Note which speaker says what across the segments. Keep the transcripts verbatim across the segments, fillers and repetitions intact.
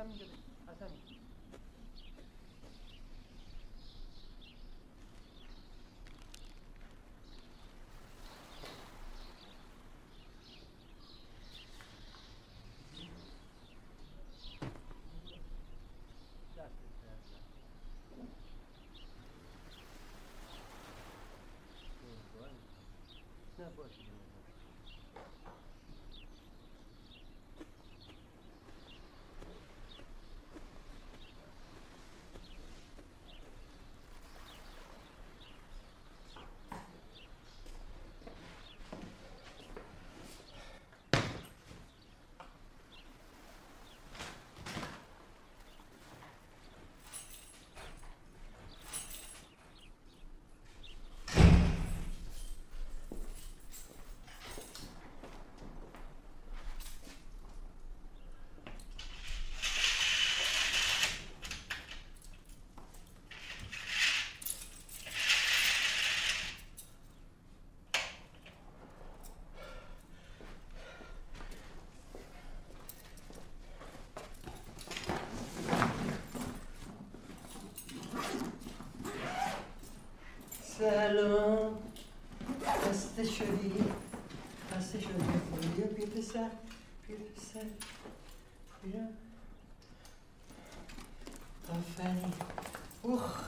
Speaker 1: همینجا بگیر از همینجا. نه باشه سلام خسته شدی؟ خسته شدی؟ بیا بیا پسر بیا پسر بیا آفرین اوخ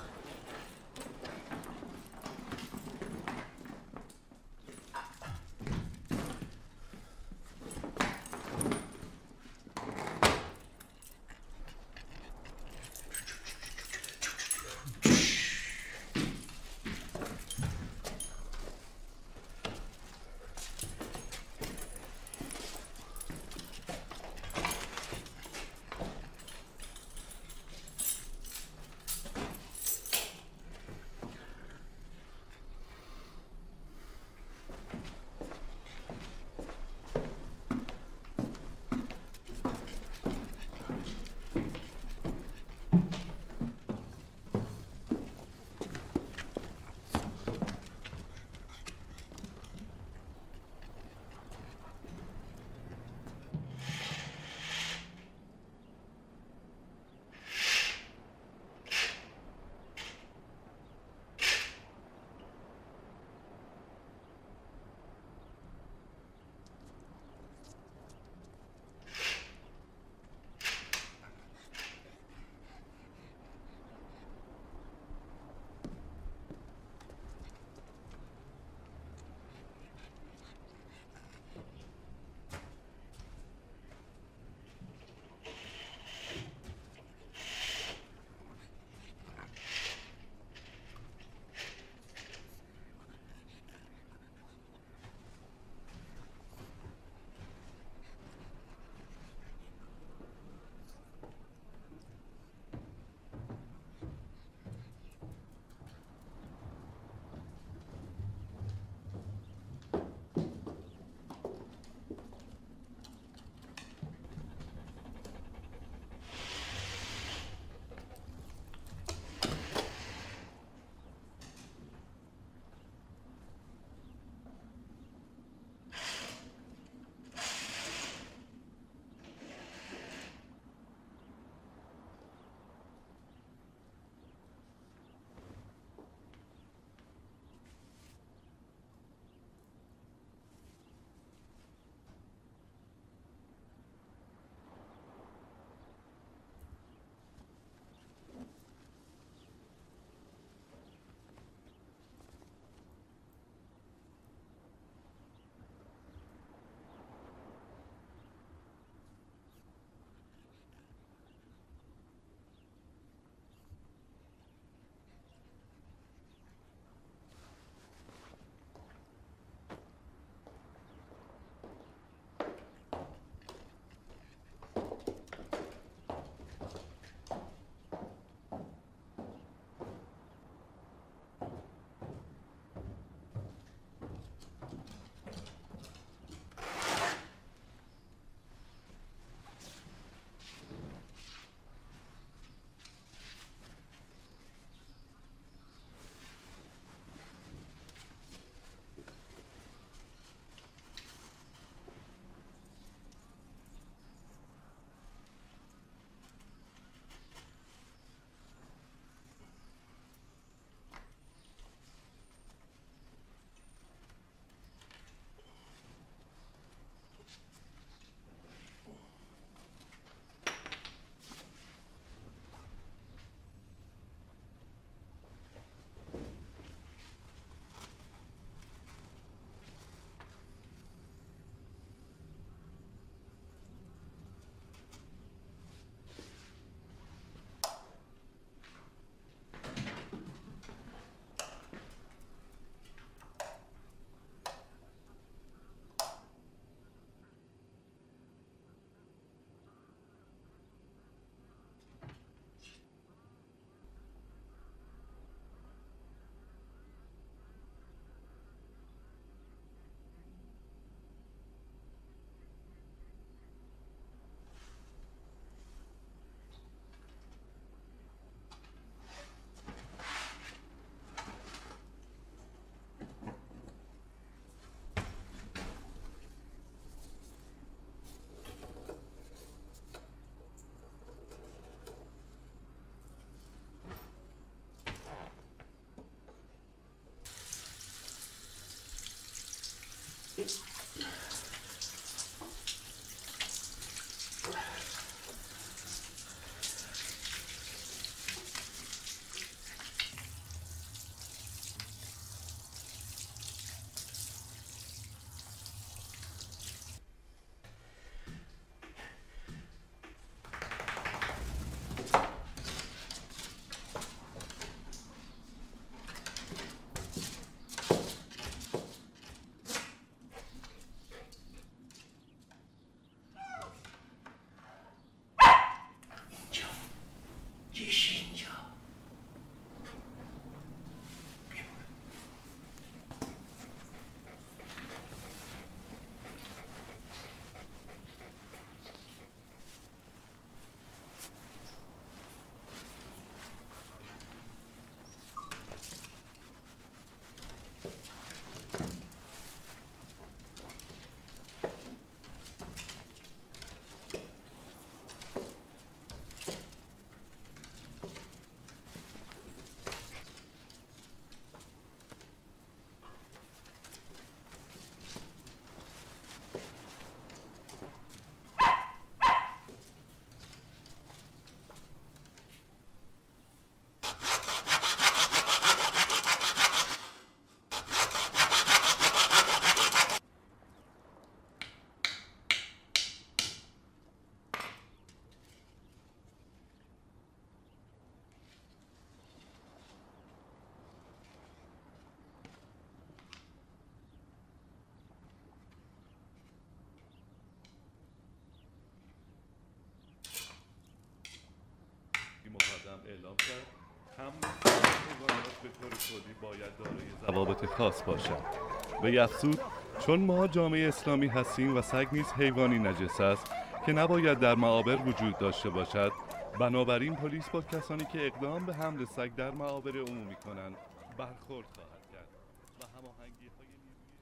Speaker 2: اعلام کرد حمل حیوانات به طور کلی باید دارای ضوابط خاص باشد. وی افزود چون ما جامعه اسلامی هستیم و سگ نیز حیوانی نجس است که نباید در معابر وجود داشته باشد، بنابراین پلیس با کسانی که اقدام به حمل سگ در معابر عمومی کنند برخورد خواهد کرد و هماهنگی های نیروی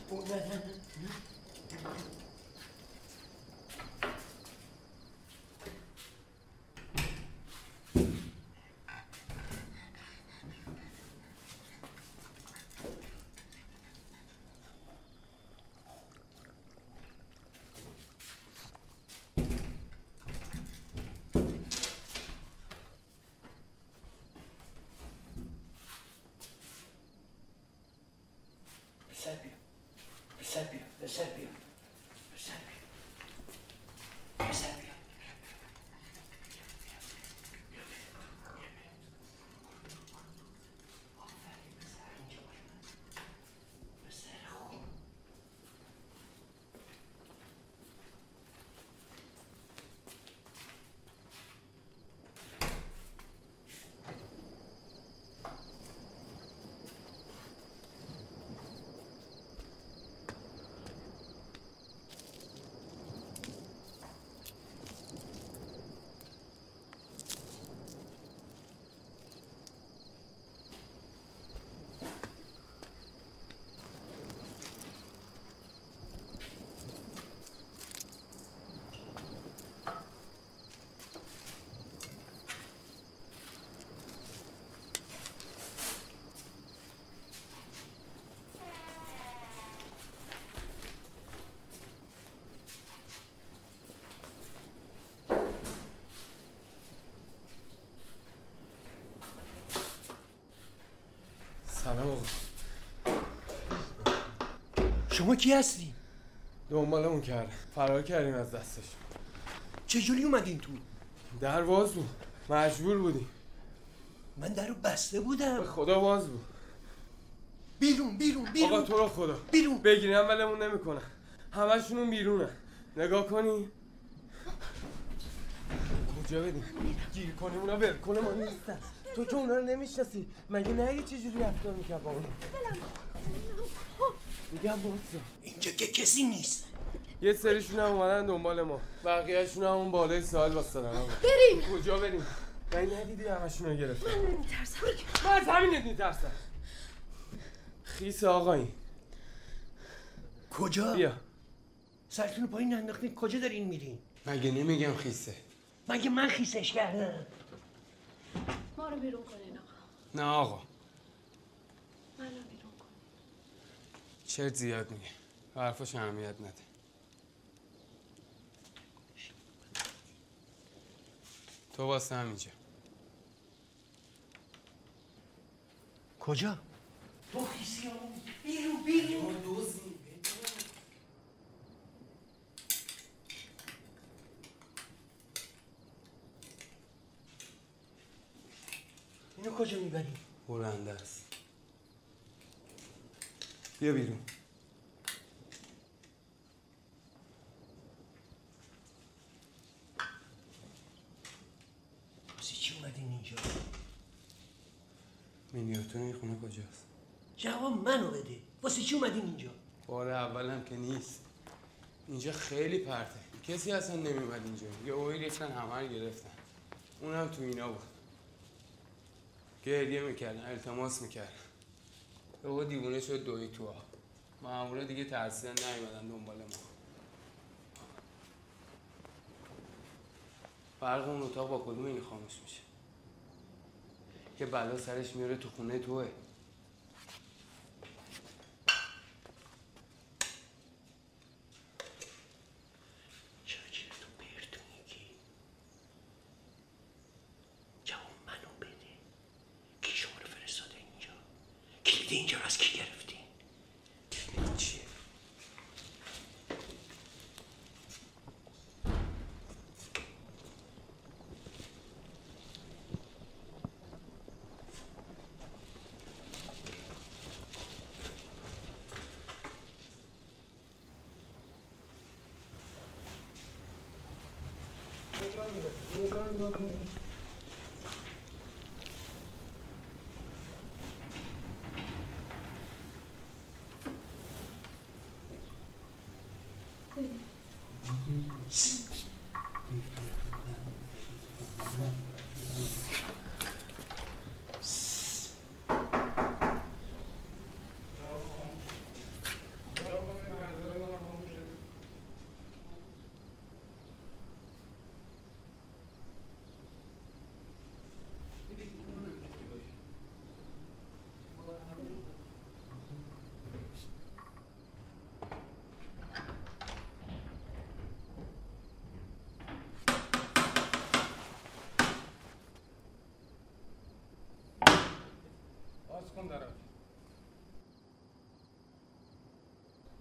Speaker 1: اومدن. Eusebio, Eusebio, Eusebio, Eusebio, Eusebio. آفرین پسر، اینجا باش من. پسر خوب.
Speaker 3: سلام آقا.
Speaker 1: شما کی هستی؟
Speaker 3: دنبالمون کرد. فرار کردیم از دستش.
Speaker 1: چجوری اومدین تو؟
Speaker 3: در باز بود. مجبور بودیم.
Speaker 1: من درو بسته بودم.
Speaker 3: به خدا باز بود.
Speaker 1: بیرون بیرون بیرون.
Speaker 3: آقا تو رو خدا
Speaker 1: بیرون.
Speaker 3: بگیرم ولمون نمیکنن. همشونون بیرونه. نگاه کنی. کجا بدیم؟ گیر کنیم اونا ول کنه ما نیستن. تو که اونا رو نمیشناسی. مگه نه چجوری رفتار میکرد با اونا؟ میگم بازم
Speaker 1: اینجا که کسی نیست.
Speaker 3: یه سریشون هم اومدن دنبال ما. بقیه‌شون هم اون بالای ساحل واسطن.
Speaker 4: بریم.
Speaker 3: کجا بریم؟ من ندیدی همشون رو گرفتن.
Speaker 4: من نمیترسم.
Speaker 3: من از همینت میترسم. خیس آقایی.
Speaker 1: کجا؟
Speaker 3: بیا.
Speaker 1: سرتون پایین انداختین کجا دارین میرین؟
Speaker 3: مگه نمیگم خیسه؟
Speaker 1: مگه من خیسش کردم؟
Speaker 4: ما رو بیرون کنین آقا.
Speaker 3: نه آقا.
Speaker 4: منو بیرون کن.
Speaker 3: چرت زیاد میگه. حرفاش اهمیت نده. تو واسه همینجا.
Speaker 1: کجا؟ تو خیسی ها بیرون بیرون.
Speaker 3: دوزی.
Speaker 1: اینو کجا میبری؟
Speaker 3: برنده است. بیا بیرون.
Speaker 1: واسه چی اومدین اینجا؟
Speaker 3: مینیاتور این خونه کجاست؟
Speaker 1: جواب منو بده. واسه چی اومدین اینجا؟
Speaker 3: بار اولم که نیست. اینجا خیلی پرته. کسی اصلا نمیومد اینجا. یه اوی ریختن همه رو گرفتن. اونم تو اینا بود. گریه میکردن، التماس میکردن. او دیوونه شد دوی تو ها. مامورا دیگه ترسیدن نیومدن دنبال ما. فرق اون اتاق با کدوم این خاموش میشه؟ که بلا سرش میاره تو خونه توه.
Speaker 1: چرا چرا تو پرتو میگی؟ جواب منو بده. کی شما رو فرستاده اینجا؟ کلید اینجا رو از کی گرفتین؟
Speaker 3: کلید چیه؟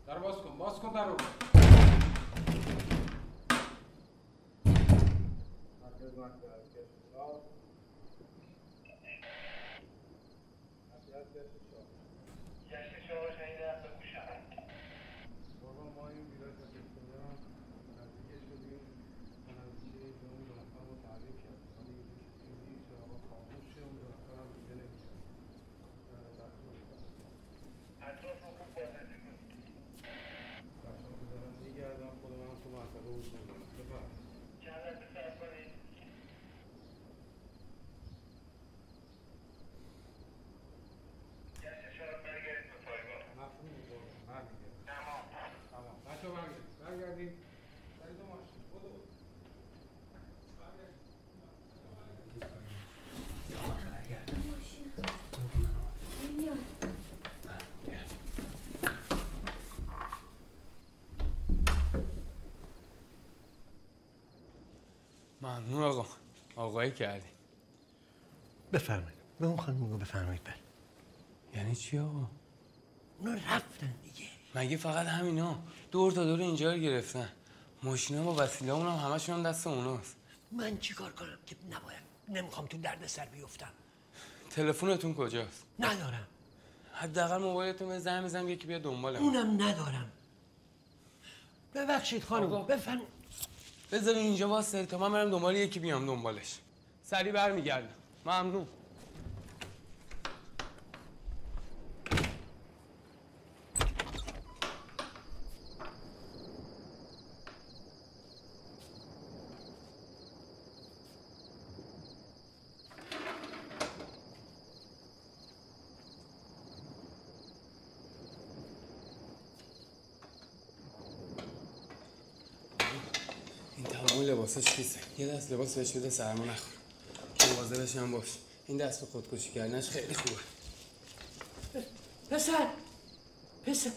Speaker 3: در باز کن باز کن در رو ممنون آقا. آقایی کردی.
Speaker 1: بفرمایید. به اون خانم میگو بفرمایید بله.
Speaker 3: یعنی چی آقا؟
Speaker 1: اونا رفتن دیگه.
Speaker 3: مگه فقط همینا دور تا دور اینجا رو گرفتن. ماشینا با وسیله اونم همشون دست اوناست.
Speaker 1: من چیکار کنم که نباید نمیخوام تو درد سر بیفتم.
Speaker 3: تلفنتون کجاست؟
Speaker 1: ندارم.
Speaker 3: حداقل موبایلتون به زنگ بزنم یکی بیاد دنبالم.
Speaker 1: اونم ندارم. ببخشید خانم. بفرم.
Speaker 3: بذار اینجا واسه تا من برم دنبال یکی بیام دنبالش. سریع برمیگردم. ممنون. لباسش کیسه. یه دست لباس بهش بده سرما نخور. مواظبش هم باش. این دست به خودکشی کردنش خیلی خوبه.
Speaker 1: پسر پسر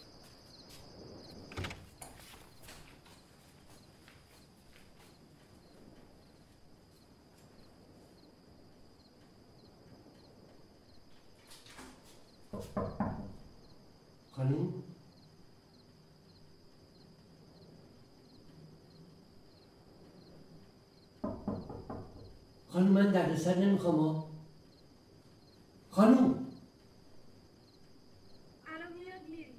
Speaker 1: خانم خانم من دردسر نمیخوام. خانم
Speaker 4: الان میاد میریم.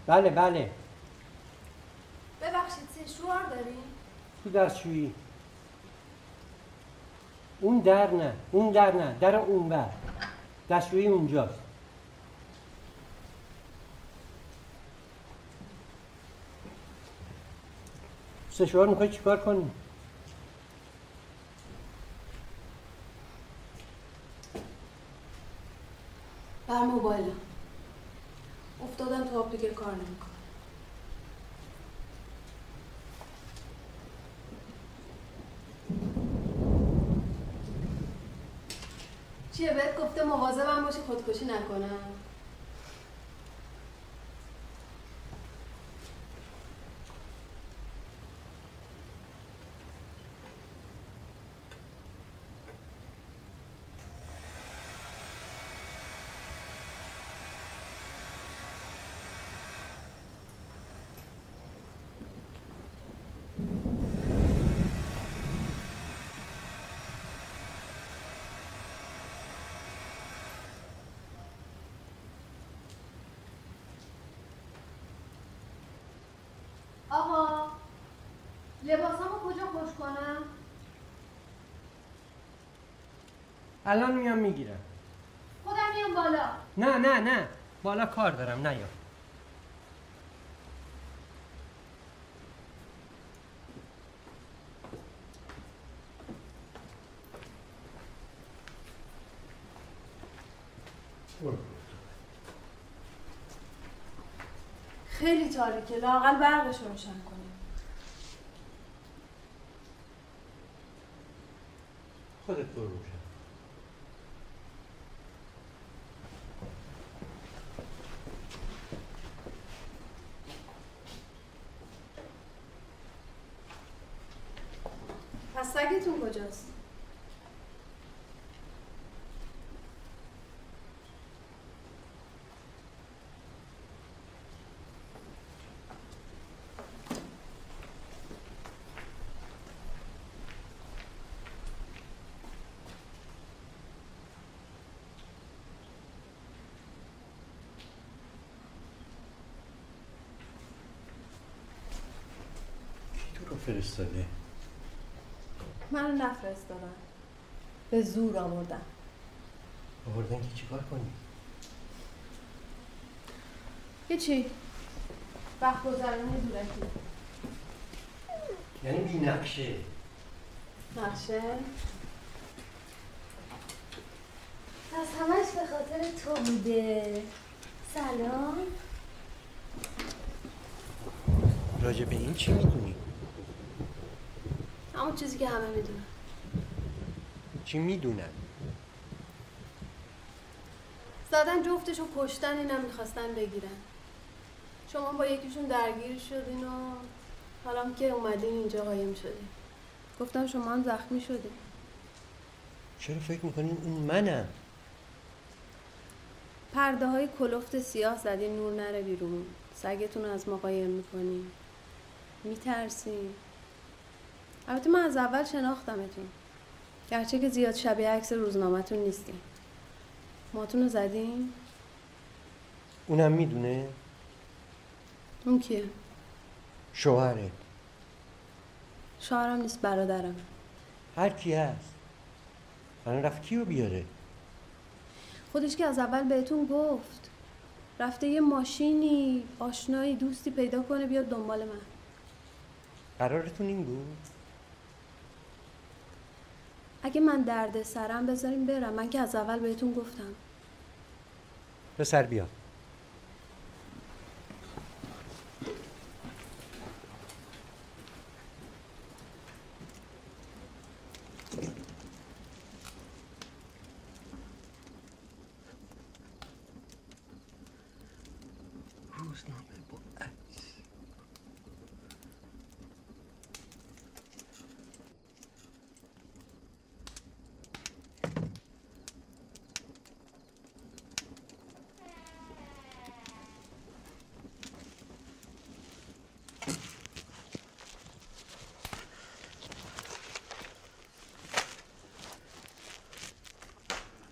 Speaker 5: بله بله.
Speaker 4: ببخشید سشوار داریم؟
Speaker 5: تو دستشویی. اون در نه، اون در نه، در اون بر. دستشویی اونجاست. سشوار میخوای چیکار کنی؟
Speaker 4: بر موبایلم افتادم تو آب دیگه کار نمیکنه. چیه بهت گفته مواظبم باشی خودکشی نکنم؟ آقا لباسامو کجا خوش کنم؟
Speaker 5: الان میام میگیرم.
Speaker 4: خودم میام بالا.
Speaker 5: نه نه نه، بالا کار دارم، نیا.
Speaker 4: خیلی تاریکه، لااقل برقش روشن کنیم.
Speaker 5: خودت برو روشن.
Speaker 4: پس سگتون کجاست؟
Speaker 5: فرستاده.
Speaker 4: منو نفرستادن، به زور آوردن.
Speaker 5: آوردن که چیکار کنی؟
Speaker 4: هیچی، وقت گذرانی دورکی.
Speaker 5: یعنی بی نقشه.
Speaker 4: نقشه؟
Speaker 6: پس همش به خاطر تو بوده. سلام.
Speaker 5: راجع به این چی میدونی؟
Speaker 4: همون چیزی که همه میدونن.
Speaker 5: چی میدونن؟
Speaker 4: زدن جفتشو کشتن، اینم میخواستن بگیرن. شما با یکیشون درگیر شدین و حالا که اومدین اینجا قایم شدین. گفتم شما هم زخمی شدین.
Speaker 5: چرا فکر میکنین اون منم؟
Speaker 4: پرده های کلفت سیاه زدین نور نره بیرون. سگتون رو از ما قایم میکنین. میترسین. البته من از اول شناختمتون، گرچه که زیاد شبیه عکس روزنامه‌تون نیستین. ماتون رو زدین؟
Speaker 5: اونم میدونه؟
Speaker 4: اون کیه؟
Speaker 5: شوهره.
Speaker 4: شوهرم نیست، برادرم.
Speaker 5: هر کی هست. الان رفت کیو بیاره؟
Speaker 4: خودش که از اول بهتون گفت رفته یه ماشینی، آشنایی، دوستی پیدا کنه بیاد دنبال من.
Speaker 5: قرارتون این بود؟
Speaker 4: اگه من درد سرم بذاریم برم، من که از اول بهتون گفتم.
Speaker 5: پسر بیا. روزنامه با عکس.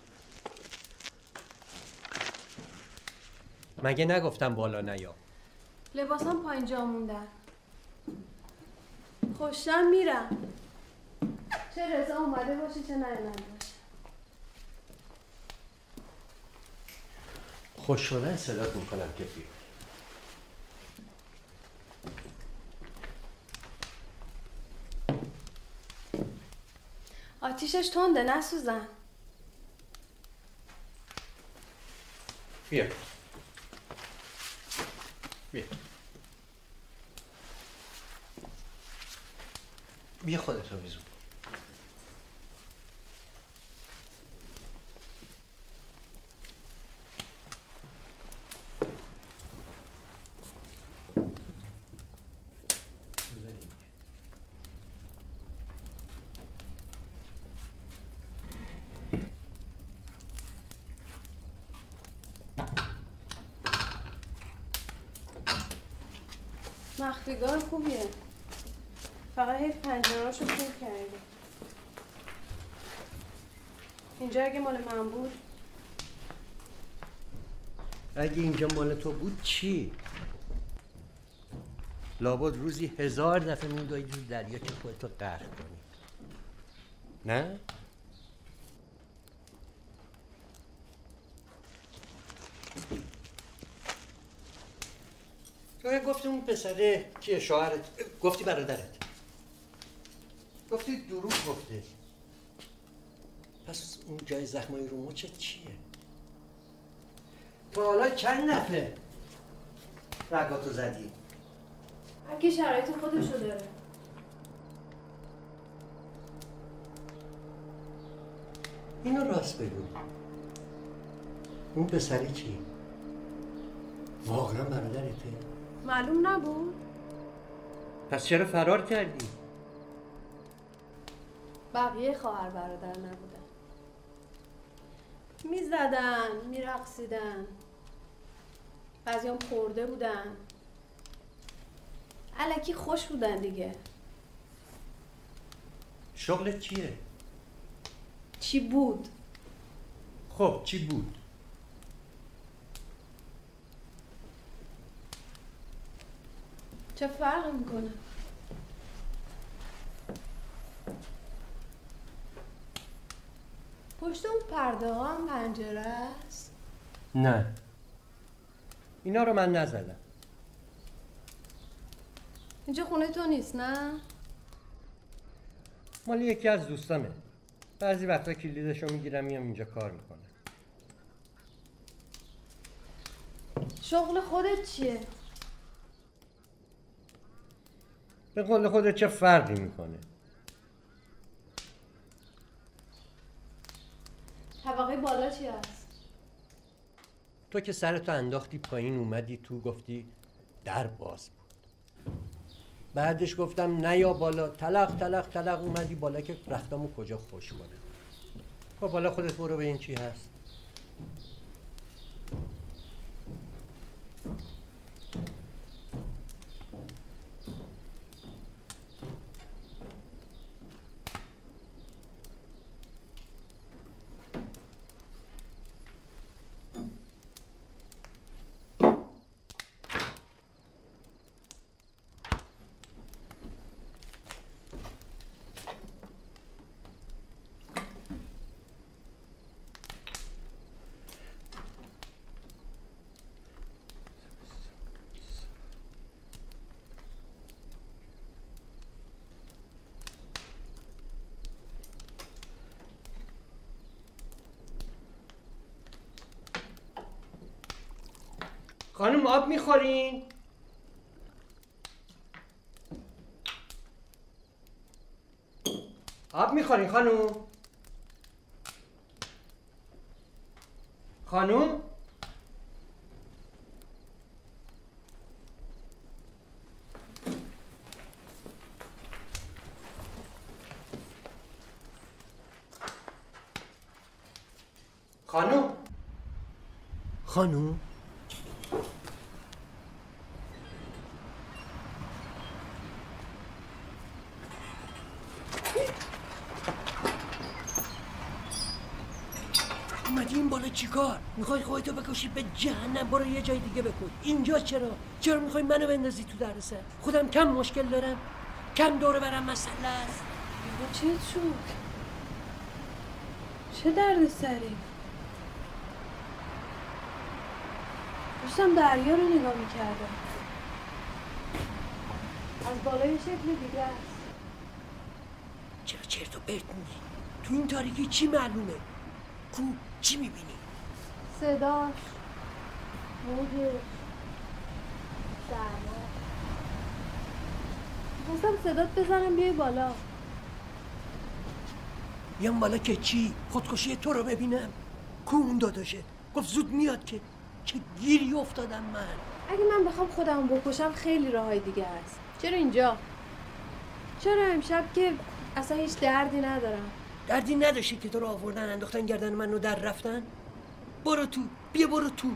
Speaker 5: مگه نگفتم بالا نیا؟
Speaker 4: لباسام پایین جا موندن. خوشم میرم. چه رضا اومده باشه چه نیومده باشه.
Speaker 1: خوش شدن صدات میکنم که بیا.
Speaker 4: آتیشش تنده نسوزن.
Speaker 1: بیا بیا بیا خودت رو بیزون.
Speaker 4: مخفیگاه خوبیه، فقط حیف پنجرهاشو خون کرده. اینجا اگه مال من بود،
Speaker 1: اگه اینجا مال تو بود چی؟ لابد روزی هزار دفعه میدوی تو دریا که خودتو غرق کنی. نه؟ تو گفتی اون پسره کیه؟ شوهرت؟ گفتی برادرت؟ گفتی دروغ گفته. پس اون جای زخمای رو مچت چیه؟ تو حالا چند دفعه رگاتو زدی؟
Speaker 4: اگه شرایط خودشو داره.
Speaker 1: اینو راست بگو. اون پسری چی؟ واقعا برادرته؟
Speaker 4: معلوم نبود؟
Speaker 1: پس چرا فرار کردی؟
Speaker 4: بقیه خواهر برادر نبودن. میزدن، میرقصیدن، بعضی هم خورده بودن، الکی خوش بودن دیگه.
Speaker 1: شغلت چیه؟
Speaker 4: چی بود؟
Speaker 1: خب چی بود؟
Speaker 4: چه فرق میکنه؟ پشت اون پرده ها هم پنجره است؟
Speaker 1: نه اینا رو من نزدم.
Speaker 4: اینجا خونه تو نیست نه؟
Speaker 1: مال یکی از دوستامه. بعضی وقتا کلیدشو میگیرم میام اینجا کار میکنم.
Speaker 4: شغل خودت چیه؟
Speaker 1: به قول خودت چه فرقی میکنه؟
Speaker 4: طبقه بالا چی هست؟
Speaker 1: تو که سرتو انداختی پایین اومدی تو گفتی در باز بود. بعدش گفتم نه یا بالا، تلق تلق تلق اومدی بالا که رختمو کجا خوش کنه. خب بالا خودت برو به این چی هست. خانم آب میخورین؟ آب میخورین خانم؟ خانم؟ خانم؟ خانم؟ اومدی این بالا میخوای چیکار؟ میخوای خودتو بکشی به جهنم؟ برو یه جای دیگه بکن. اینجا چرا؟ چرا میخوای منو بندازی تو دردسر؟ خودم کم مشکل دارم؟ کم دور برم مسئله است؟
Speaker 4: بابا چه شد؟ چه درد سری؟ داشتم دریا رو نگاه میکردم. از بالای شکل دیگه است.
Speaker 1: چرا چرت و پرت میگی؟ تو این تاریکی چی معلومه؟ کو چی میبینی؟
Speaker 4: صداش، موجش، سرما. خواستم صدات بزنم بیای بالا.
Speaker 1: بیام بالا که چی؟ خودکشی تو رو ببینم؟ کو اون داداشه؟ گفت زود میاد که چه گیری افتادم من.
Speaker 4: اگه من بخوام خودم بکشم خیلی راههای دیگه هست. چرا اینجا؟ چرا امشب که اصلا هیچ دردی ندارم؟
Speaker 1: دردی نداشتی که تو رو آوردن انداختن گردن منو در رفتن؟ برو تو، بیا برو تو.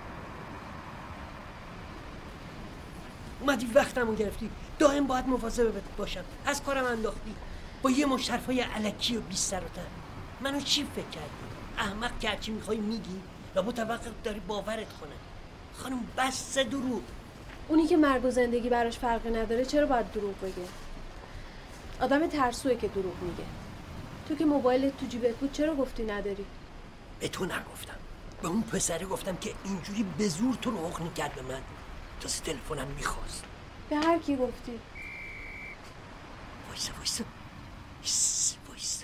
Speaker 1: اومدی وقتمو گرفتی. دائم باید مواظب باشم. از کارم انداختی با یه مشت حرفای الکی و بی سر و ته. منو چی فکر کردی؟ احمق که هرچی میخوای میگی یا متوقع داری باورت کنه؟ خانم بس دروغ.
Speaker 4: اونی که مرگ و زندگی براش فرقی نداره چرا باید دروغ بگه؟ آدم ترسوه که دروغ میگه. تو که موبایلت تو جیبت بود چرا گفتی نداری؟
Speaker 1: به تو نگفتم، به اون پسره گفتم که اینجوری به زور تو رو حق میکرد به من. تازه تلفنم میخواست.
Speaker 4: به هر کی گفتی؟
Speaker 1: وایسا وایسا وایسا وایسا.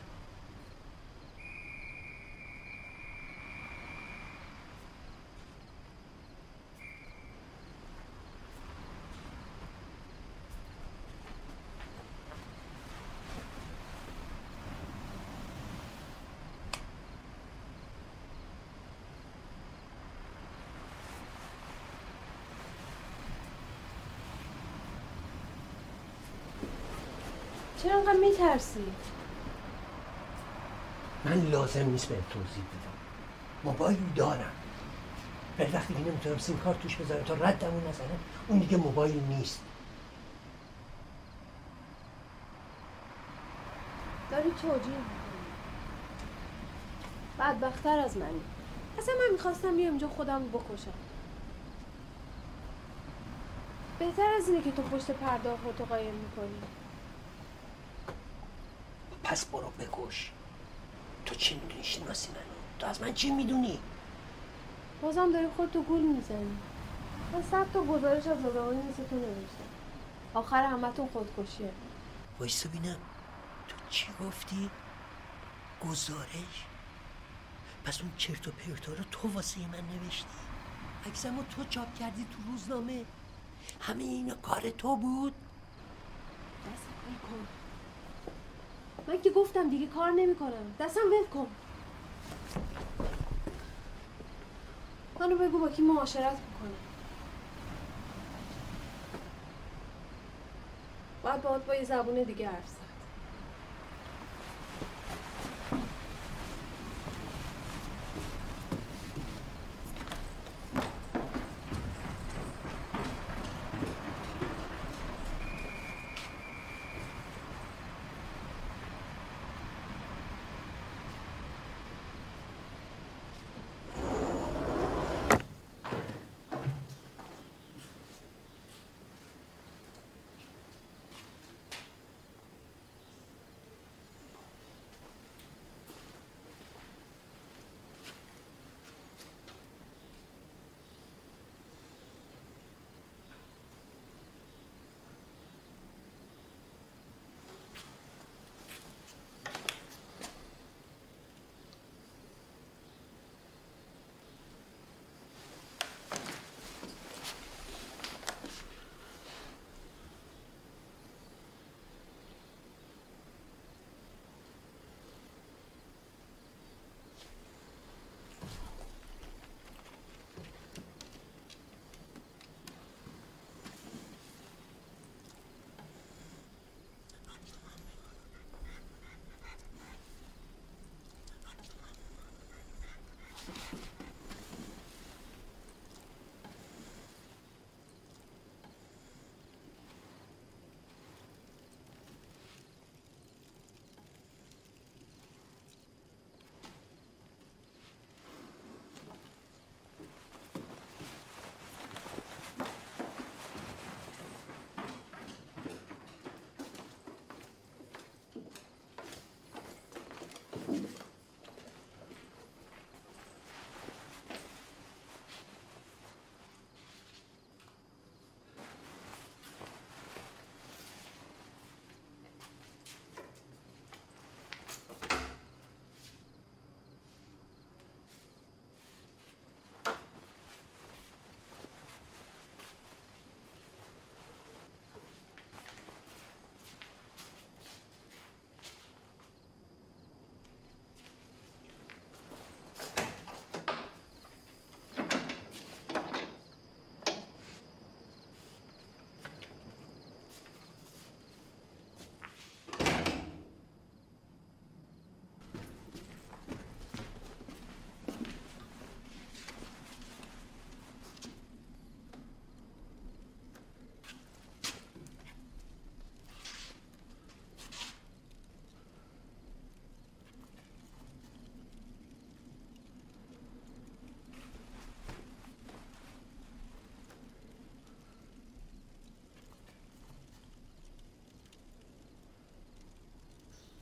Speaker 4: چرا انقدر میترسی؟
Speaker 1: من لازم نیست به توضیح بدم. موبایل دارم، ولی وقتی که نمیتونم سیم کارت توش بذارم تا ردمون نزنه اون دیگه موبایل نیست.
Speaker 4: داری توجیه میکنی. بدبخت‌تر از منی. اصلا من میخواستم بیام اینجا خودم رو بکشم. بهتر از اینه که تو پشت پرده خودتو قایم میکنی.
Speaker 1: پس برو بکش. تو چی میدونی شناسی منو؟ تو از من چی میدونی؟
Speaker 4: بازم داری خودتو گول میزنی. من صد تا گزارش از آدمایی مثل تو نوشتم. آخر همتون خودکشیه.
Speaker 1: وایسا بینم. تو چی گفتی؟ گزارش؟ پس اون چرت و پرتا رو تو واسه من نوشتی؟ عکسمو تو چاپ کردی تو روزنامه؟ همه اینا کار تو بود؟
Speaker 4: دستم ول کن. من که گفتم دیگه کار نمیکنم. دستم ول کن. منو بگو با کی معاشرت میکنم. باید باید با یه زبون دیگه حرف زد.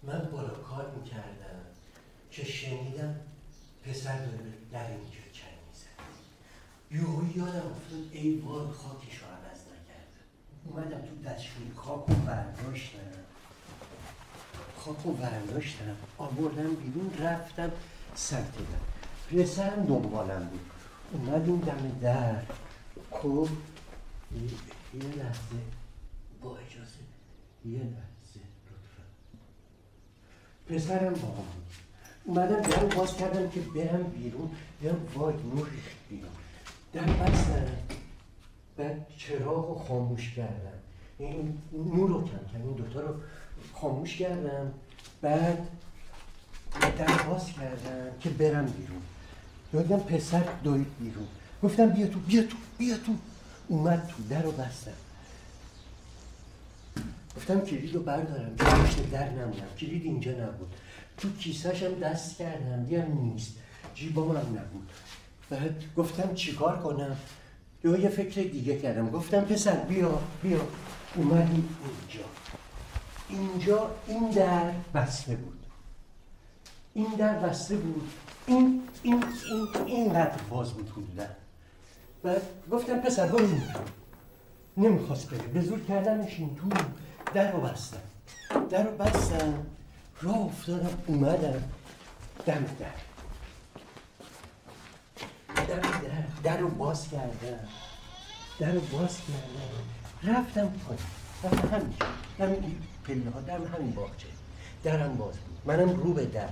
Speaker 1: من بالا کار میکردم که شنیدم پسر داره در اینجا چند میزد. یهو یادم افتاد ای وای خاکش رو عوض نکردم. اومدم تو دستشویی خاک رو برداشتم خاک رو برداشتم آوردم بیرون رفتم سر دادم. پسرم دنبالم بود. اومدیم دم در خب یه لحظه با اجازه یه لحظه لطفا. پسرم با هم بود. اومدم در رو باز کردم که برم بیرون. دیدم وای نور ریخت بیرون. در بستم بعد چراغ رو خاموش کردم. این نور رو کم کردم. این دوتا رو خاموش کردم. بعد در باز کردم که برم بیرون. دیدم پسر دوید بیرون. گفتم بیا تو بیا تو بیا تو. اومد تو در رو بستم. گفتم کلید رو بردارم که پشت در نمونم. کلید اینجا نبود. تو کیسه‌شم دست کردم دیدم نیست. جیبام هم نبود. بعد گفتم چیکار کنم؟ یه یه فکر دیگه کردم. گفتم پسر بیا بیا. اومدیم اینجا. اینجا این در بسته بود. این در بسته بود. این این این اینقدر باز بود حدودا. بعد گفتم پسر برو این تو. نمیخواست بره. به زور کردمش این تو. در رو بستم. در رو بستم. راه افتادم اومدم دم در. دم در. در رو باز کردم. در رو باز کردم. رفتم پایین. رفتم همینجا. دم این پله ها. دم همین باغچه. درم باز بود. منم رو به در.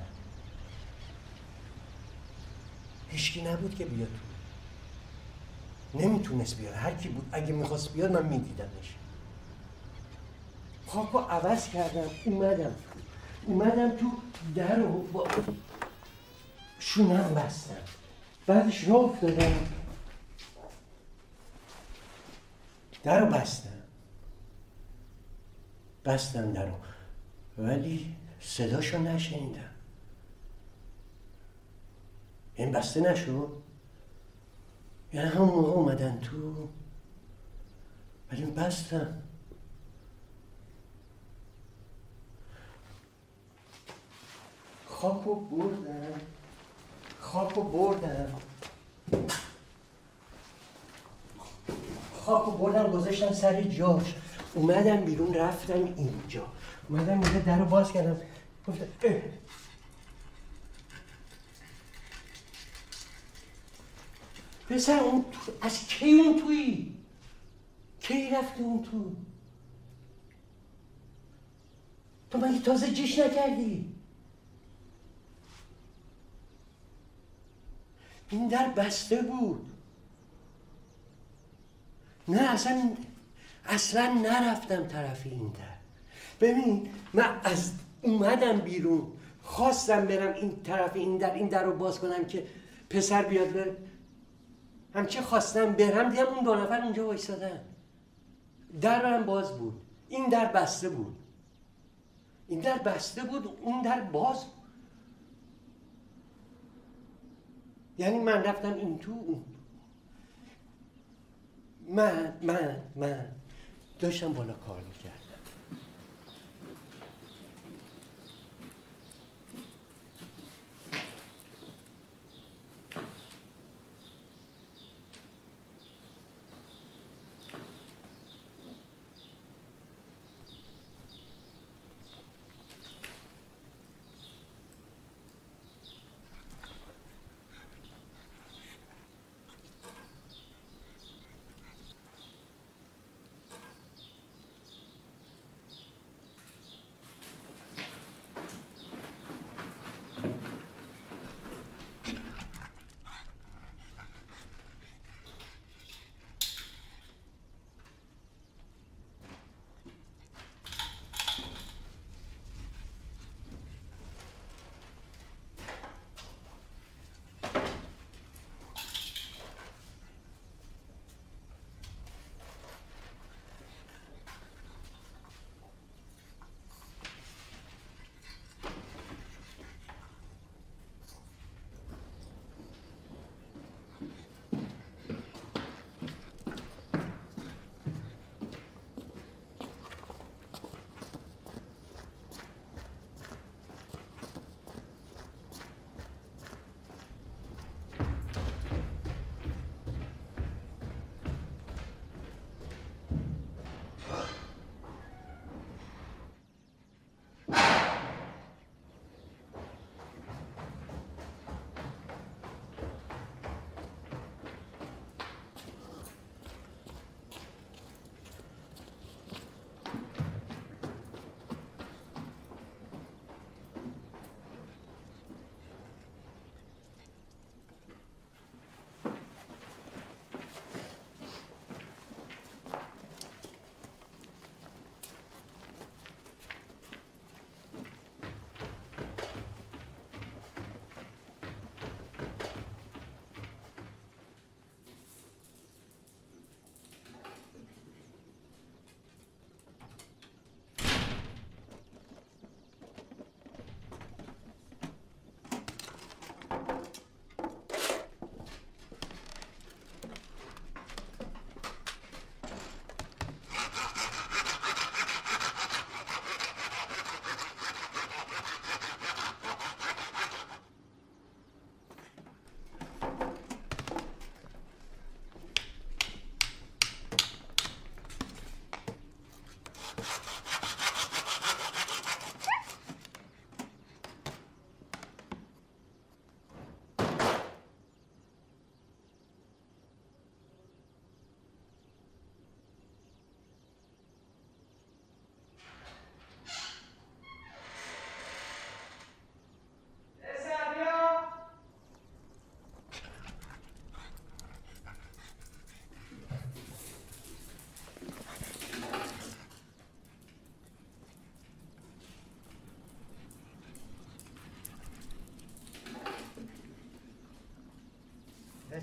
Speaker 1: هیچکی نبود که بیاد تو. نمیتونست بیاد. هر کی بود اگه میخواست بیاد من میدیدمش. خاک رو عوض کردم. اومدم تو. اومدم تو در رو با شونم بستم. بعدش راه افتادم. در رو بستم. بستم در رو. ولی صداشو نشنیدم. این بسته نشد؟ یعنی همون موقع اومدن تو. ولی بستم. خاکو بردم. خاکو بردم. خاکو بردم گذاشتم سر جاش. اومدم بیرون رفتم اینجا. اومدم اینجا در رو باز کردم. گفتم اه. پسر اون تو از کی اون تویی؟ کی رفتی اون تو؟ تو مگه تازه جیش نکردی؟ این در بسته بود. نه اصلا اصلا نرفتم طرف این در. ببین من از اومدم بیرون خواستم برم این طرف این در این در رو باز کنم که پسر بیاد بره. همچه خواستم برم دیدم اون دو نفر اونجا وایسادن. درم باز بود. این در بسته بود. این در بسته بود. اون در باز بود. یعنی من رفتم این تو اون. من من من داشتم بالا کار میکردم.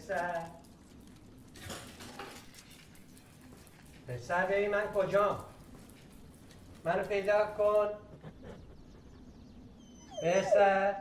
Speaker 5: پسر پسر ببین من کجام؟ منو پیدا کن پسر.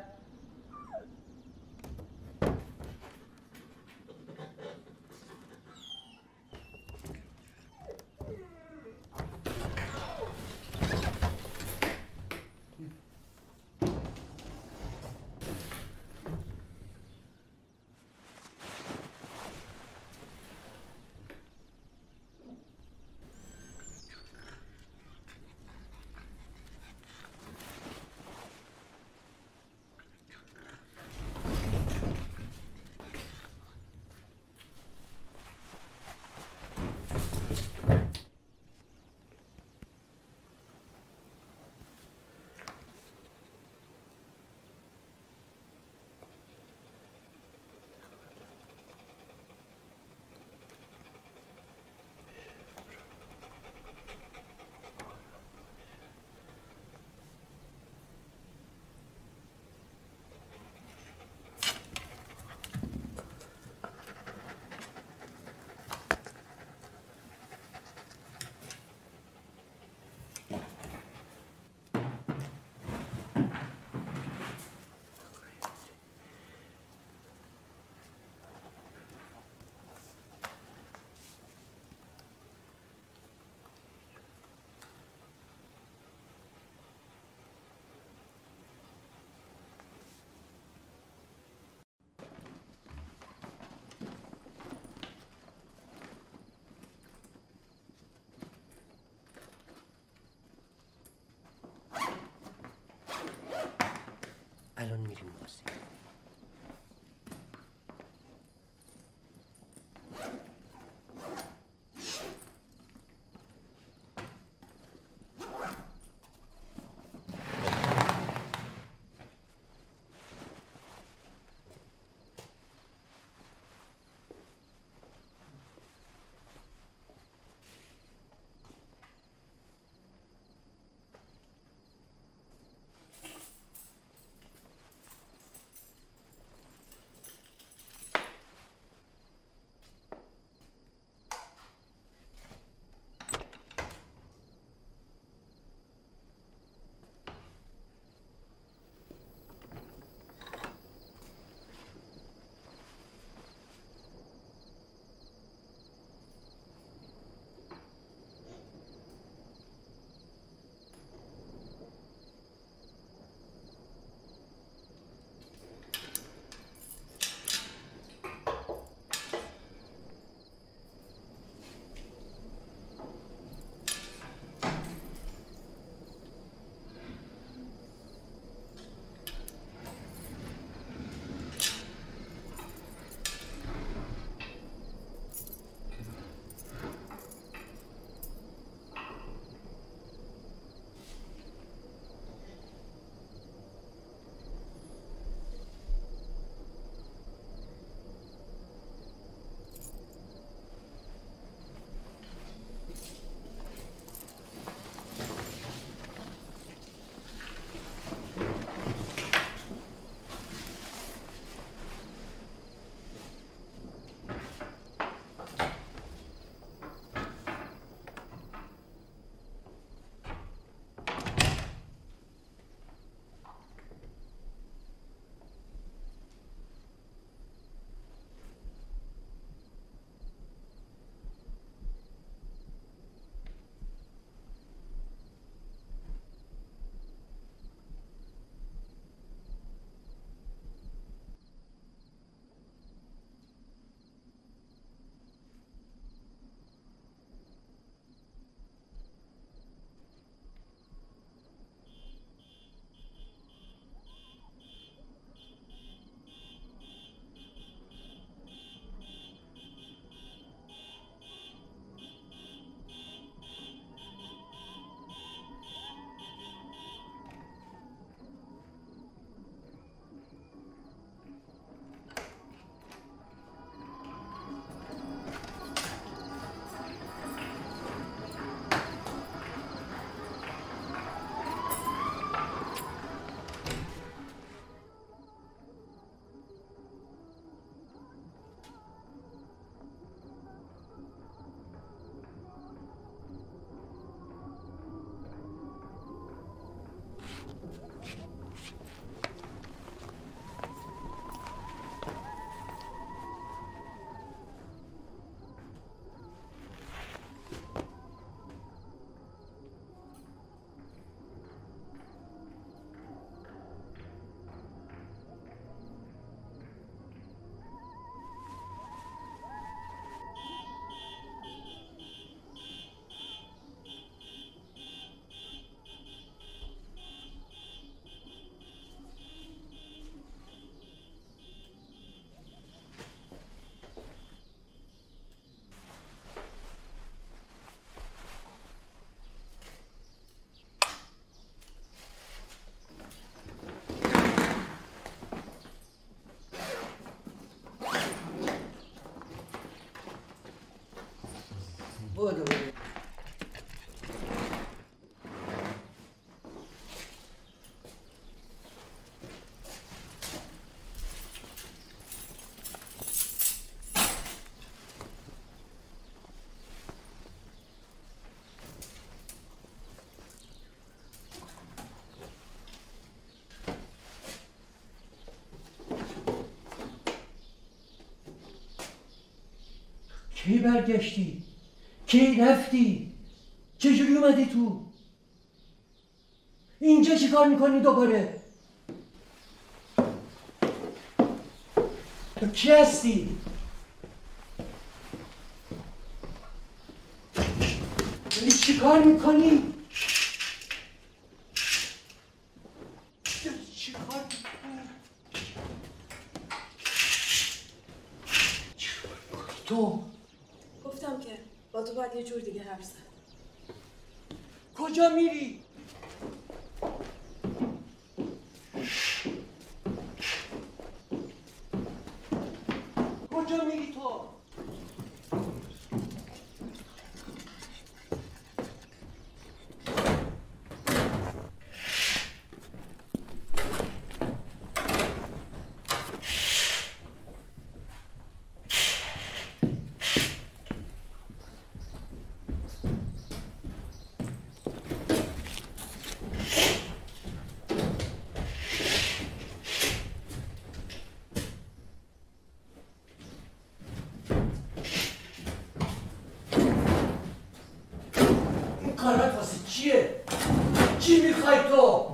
Speaker 1: الان میریم بازی. بدو کی برگشتی؟ کی رفتی؟ چجوری اومدی تو؟ اینجا چی کار میکنی دوباره؟ تو کی هستی؟ داری چی کار میکنی؟ داری چی کار میکنی؟ چی کار میکنی تو؟
Speaker 7: گفتم که با تو باید یه جور دیگه حرف زد.
Speaker 1: کجا میری؟ کجا میری تو؟ کارت واسه چیه؟ چی میخوای تو؟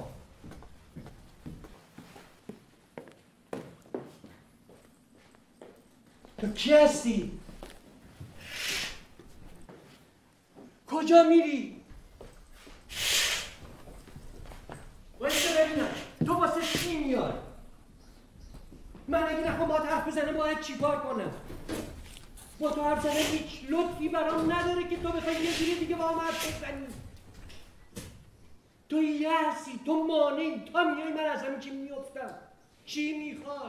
Speaker 1: تو کی هستی؟ کجا میری؟ وایسا ببینم تو واسه چی میای؟ من اگه نخوام باید حرف بزنم باید چی کار کنم؟ با تو حرف زنم هیچ لطفی برام نداره که تو بخوای یه جوری دیگه با هم حرف بزنی. تو یأسی، تو مانعی، تا میای من از همین چی میفتم. چی میخوای؟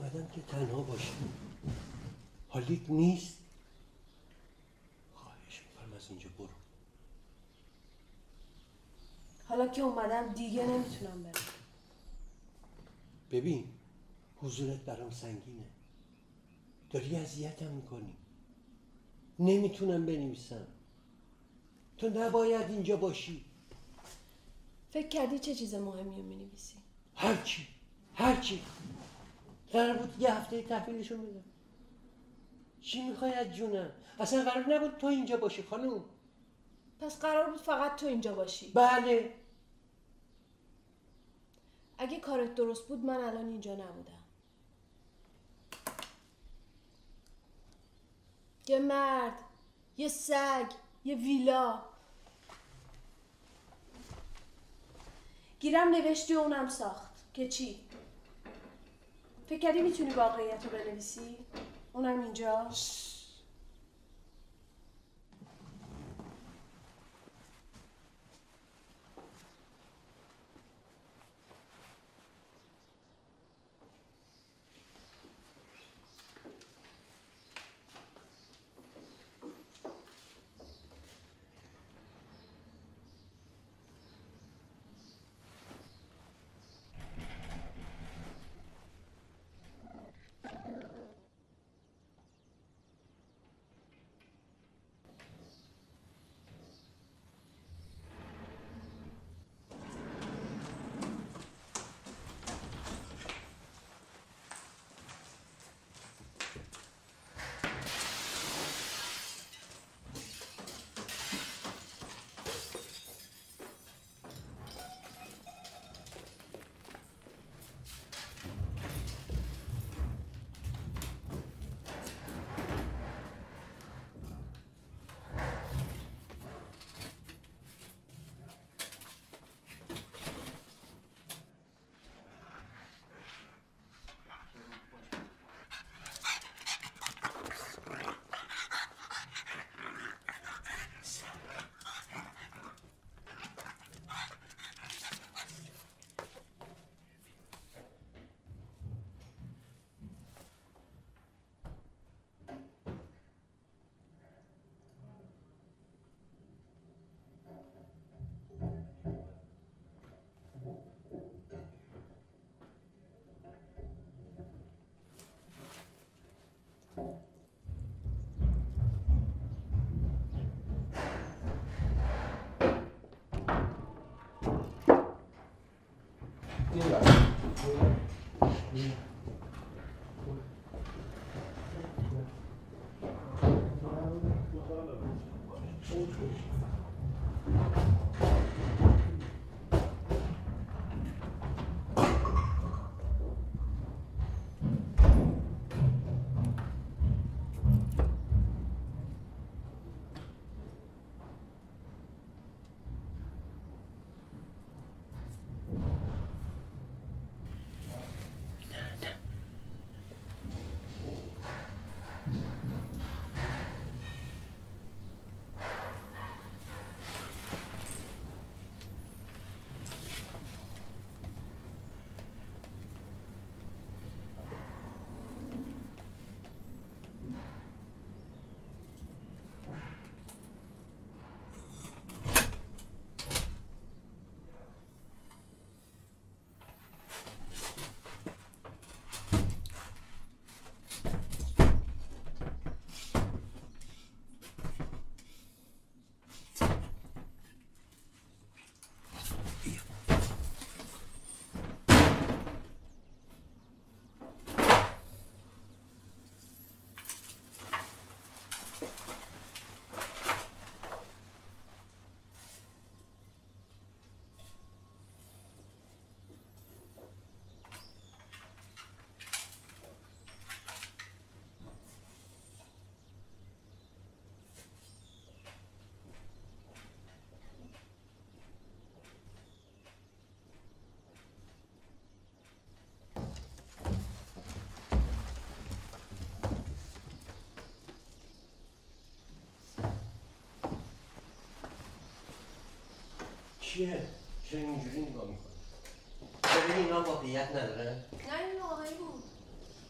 Speaker 1: اومدم که تنها باشم. حالیت نیست؟ خواهش میکنم از اینجا برو.
Speaker 4: حالا که اومدم دیگه نمیتونم برم.
Speaker 1: ببین حضورت برام سنگینه، داری اذیتم میکنی، نمیتونم بنویسم. تو نباید اینجا باشی.
Speaker 4: فکر کردی چه چیز مهمی رو مینویسی؟
Speaker 1: هرچی هرچی. قرار بود یه هفته تحویلشو میدم. چی میخوای از جونم؟ اصلا قرار نبود تو اینجا باشی خانم.
Speaker 4: پس قرار بود فقط تو اینجا باشی؟
Speaker 1: بله.
Speaker 4: اگه کارت درست بود من الان اینجا نبودم. یه مرد، یه سگ، یه ویلا. گیرم نوشتی و اونم ساخت که چی؟ فکر کردی میتونی واقعیت رو بنویسی؟ اونم اینجا؟
Speaker 1: چیه؟ چرا اینجوری نگاه میکنی؟ چرا اینا واقعیت نداره؟
Speaker 4: نه این واقعی بود.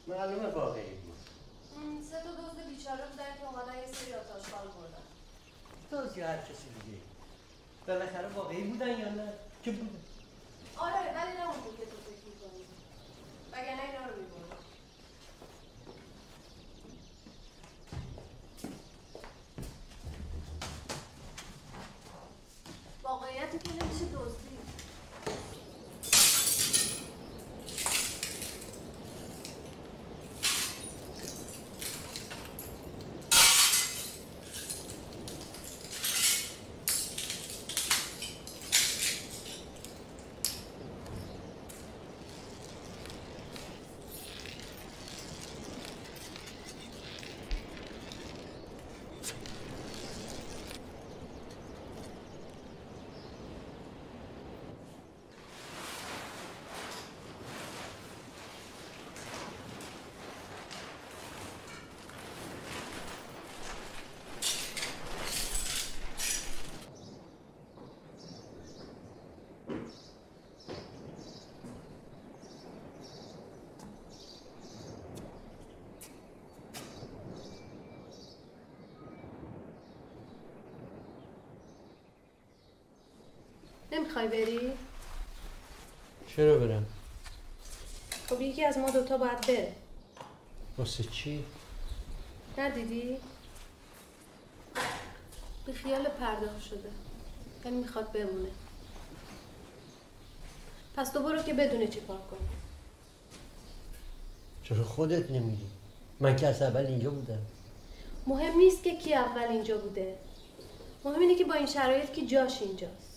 Speaker 1: معلومه واقعی بود.
Speaker 4: سه تا دزد بیچاره بودن که اومدن یه سری آتش‌پال بردن.
Speaker 1: دزد یا هر کسی دیگه. بالاخره واقعی بودن یا نه؟ که بودن؟
Speaker 4: آره ولی نه اونجور که تو فکر می‌کنی. وگرنه اینا رو می‌بردن. واقعیتی که نمیشه دزدی. نمیخوای بری؟
Speaker 1: چرا برم؟
Speaker 4: خب یکی از ما دوتا باید بره.
Speaker 1: واسه چی؟
Speaker 4: ندیدی؟ به خیال پرداخت شده. یعنی میخواد بمونه. پس تو برو که بدونه چی کار کنی.
Speaker 1: چرا خودت نمیری؟ من که از اول اینجا بودم.
Speaker 4: مهم نیست که کی اول اینجا بوده. مهم اینه که با این شرایط که جاش اینجاست.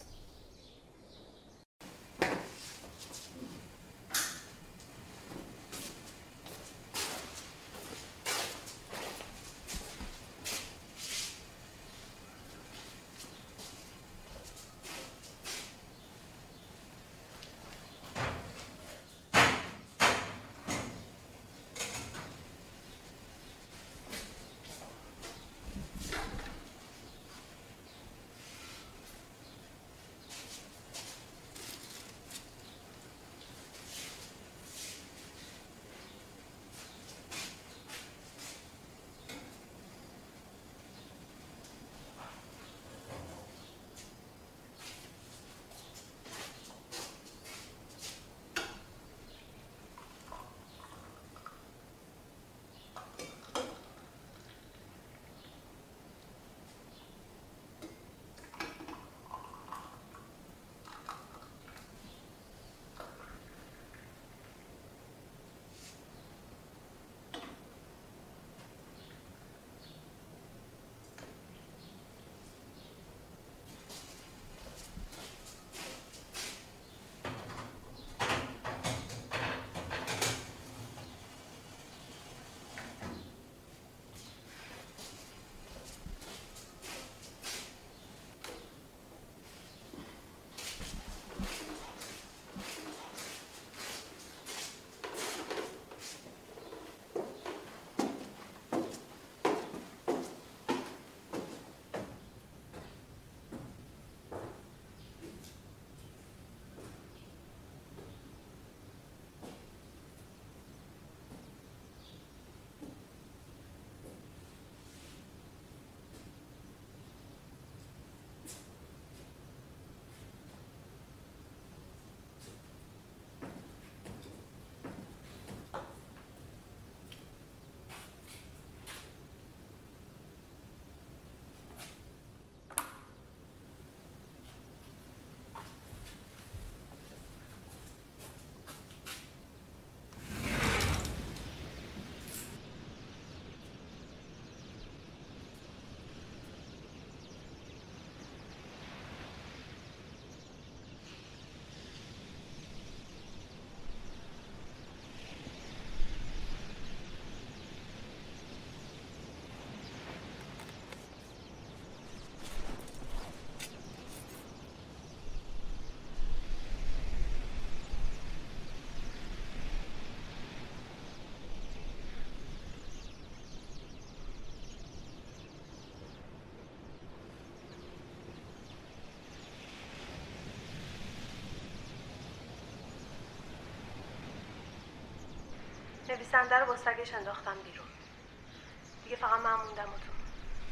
Speaker 4: نویسنده رو با سگش انداختم بیرون. دیگه فقط من موندم و تو.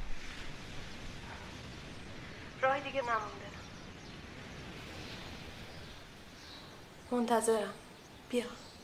Speaker 4: راهی دیگه نمونده. منتظرم. بیا.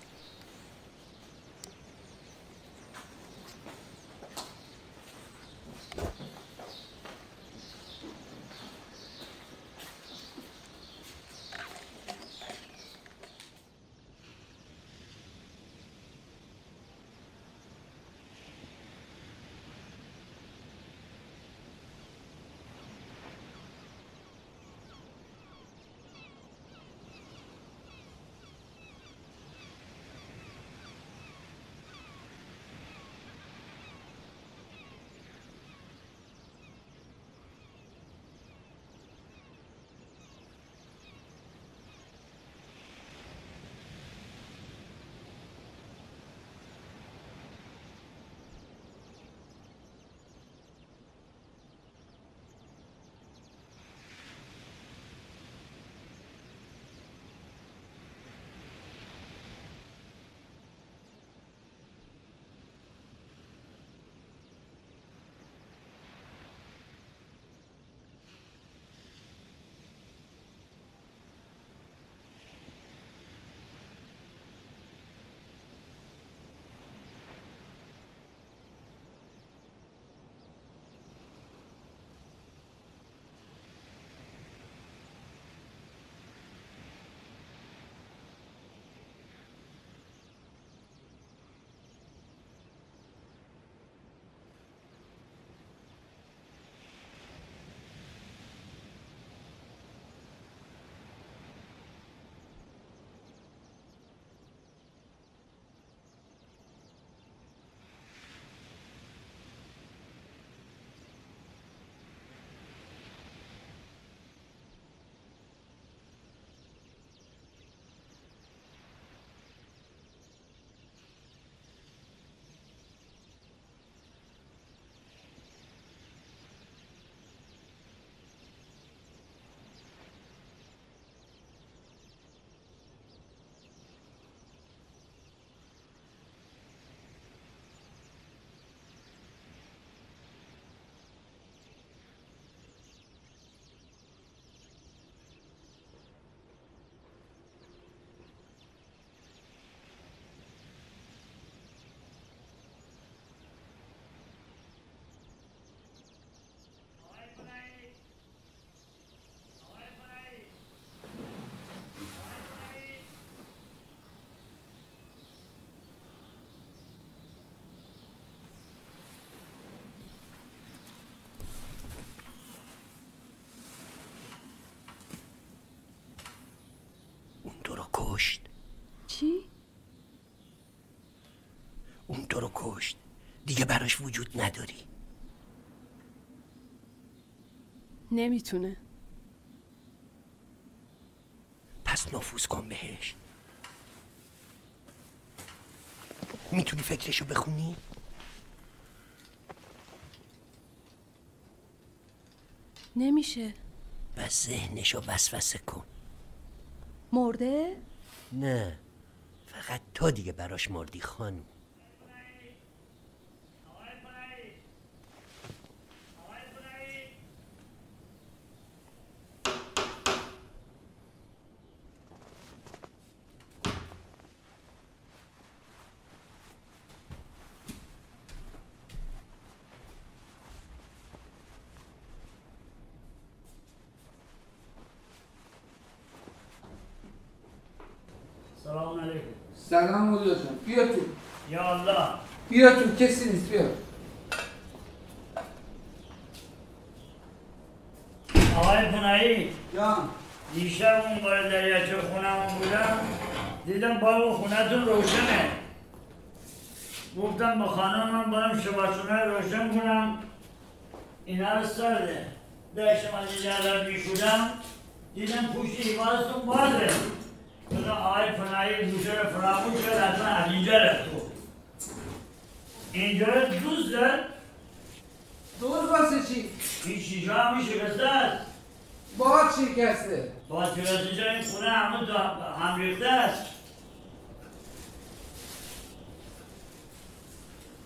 Speaker 1: کشت.
Speaker 4: چی؟
Speaker 1: اون تو رو کشت. دیگه براش وجود نداری.
Speaker 4: نمیتونه.
Speaker 1: پس نفوذ کن بهش. میتونی فکرشو بخونی؟
Speaker 4: نمیشه.
Speaker 1: بس ذهنشو وسوسه کن.
Speaker 4: مرده؟
Speaker 1: نه، فقط تو دیگه براش مردی خانم.
Speaker 8: سلام علیکم.
Speaker 9: سلام مولا جان. بیا تو.
Speaker 8: یا الله.
Speaker 9: بیا تو، کسی نیست. بیا.
Speaker 8: آقای پونایی
Speaker 9: جان.
Speaker 8: دیشب اون بار دریاچه خونمون بودم دیدم باب خونتون روشنه. گفتم با خانمم برم شباشونه روشن کنم. اینا رو سرده. داشتم از اینجا را میشودم دیدم پوشی ایوانتون بازه. بودم آقای پونایی گوشه رو فراموش کرد اصلا از اینجا رفت. اینجا رو دوست دارد؟
Speaker 9: دور واسه چی؟
Speaker 8: این شیشه هم شکسته است.
Speaker 9: باد شکسته.
Speaker 8: باد شکسته چرا این خونه همه هم ریخته است.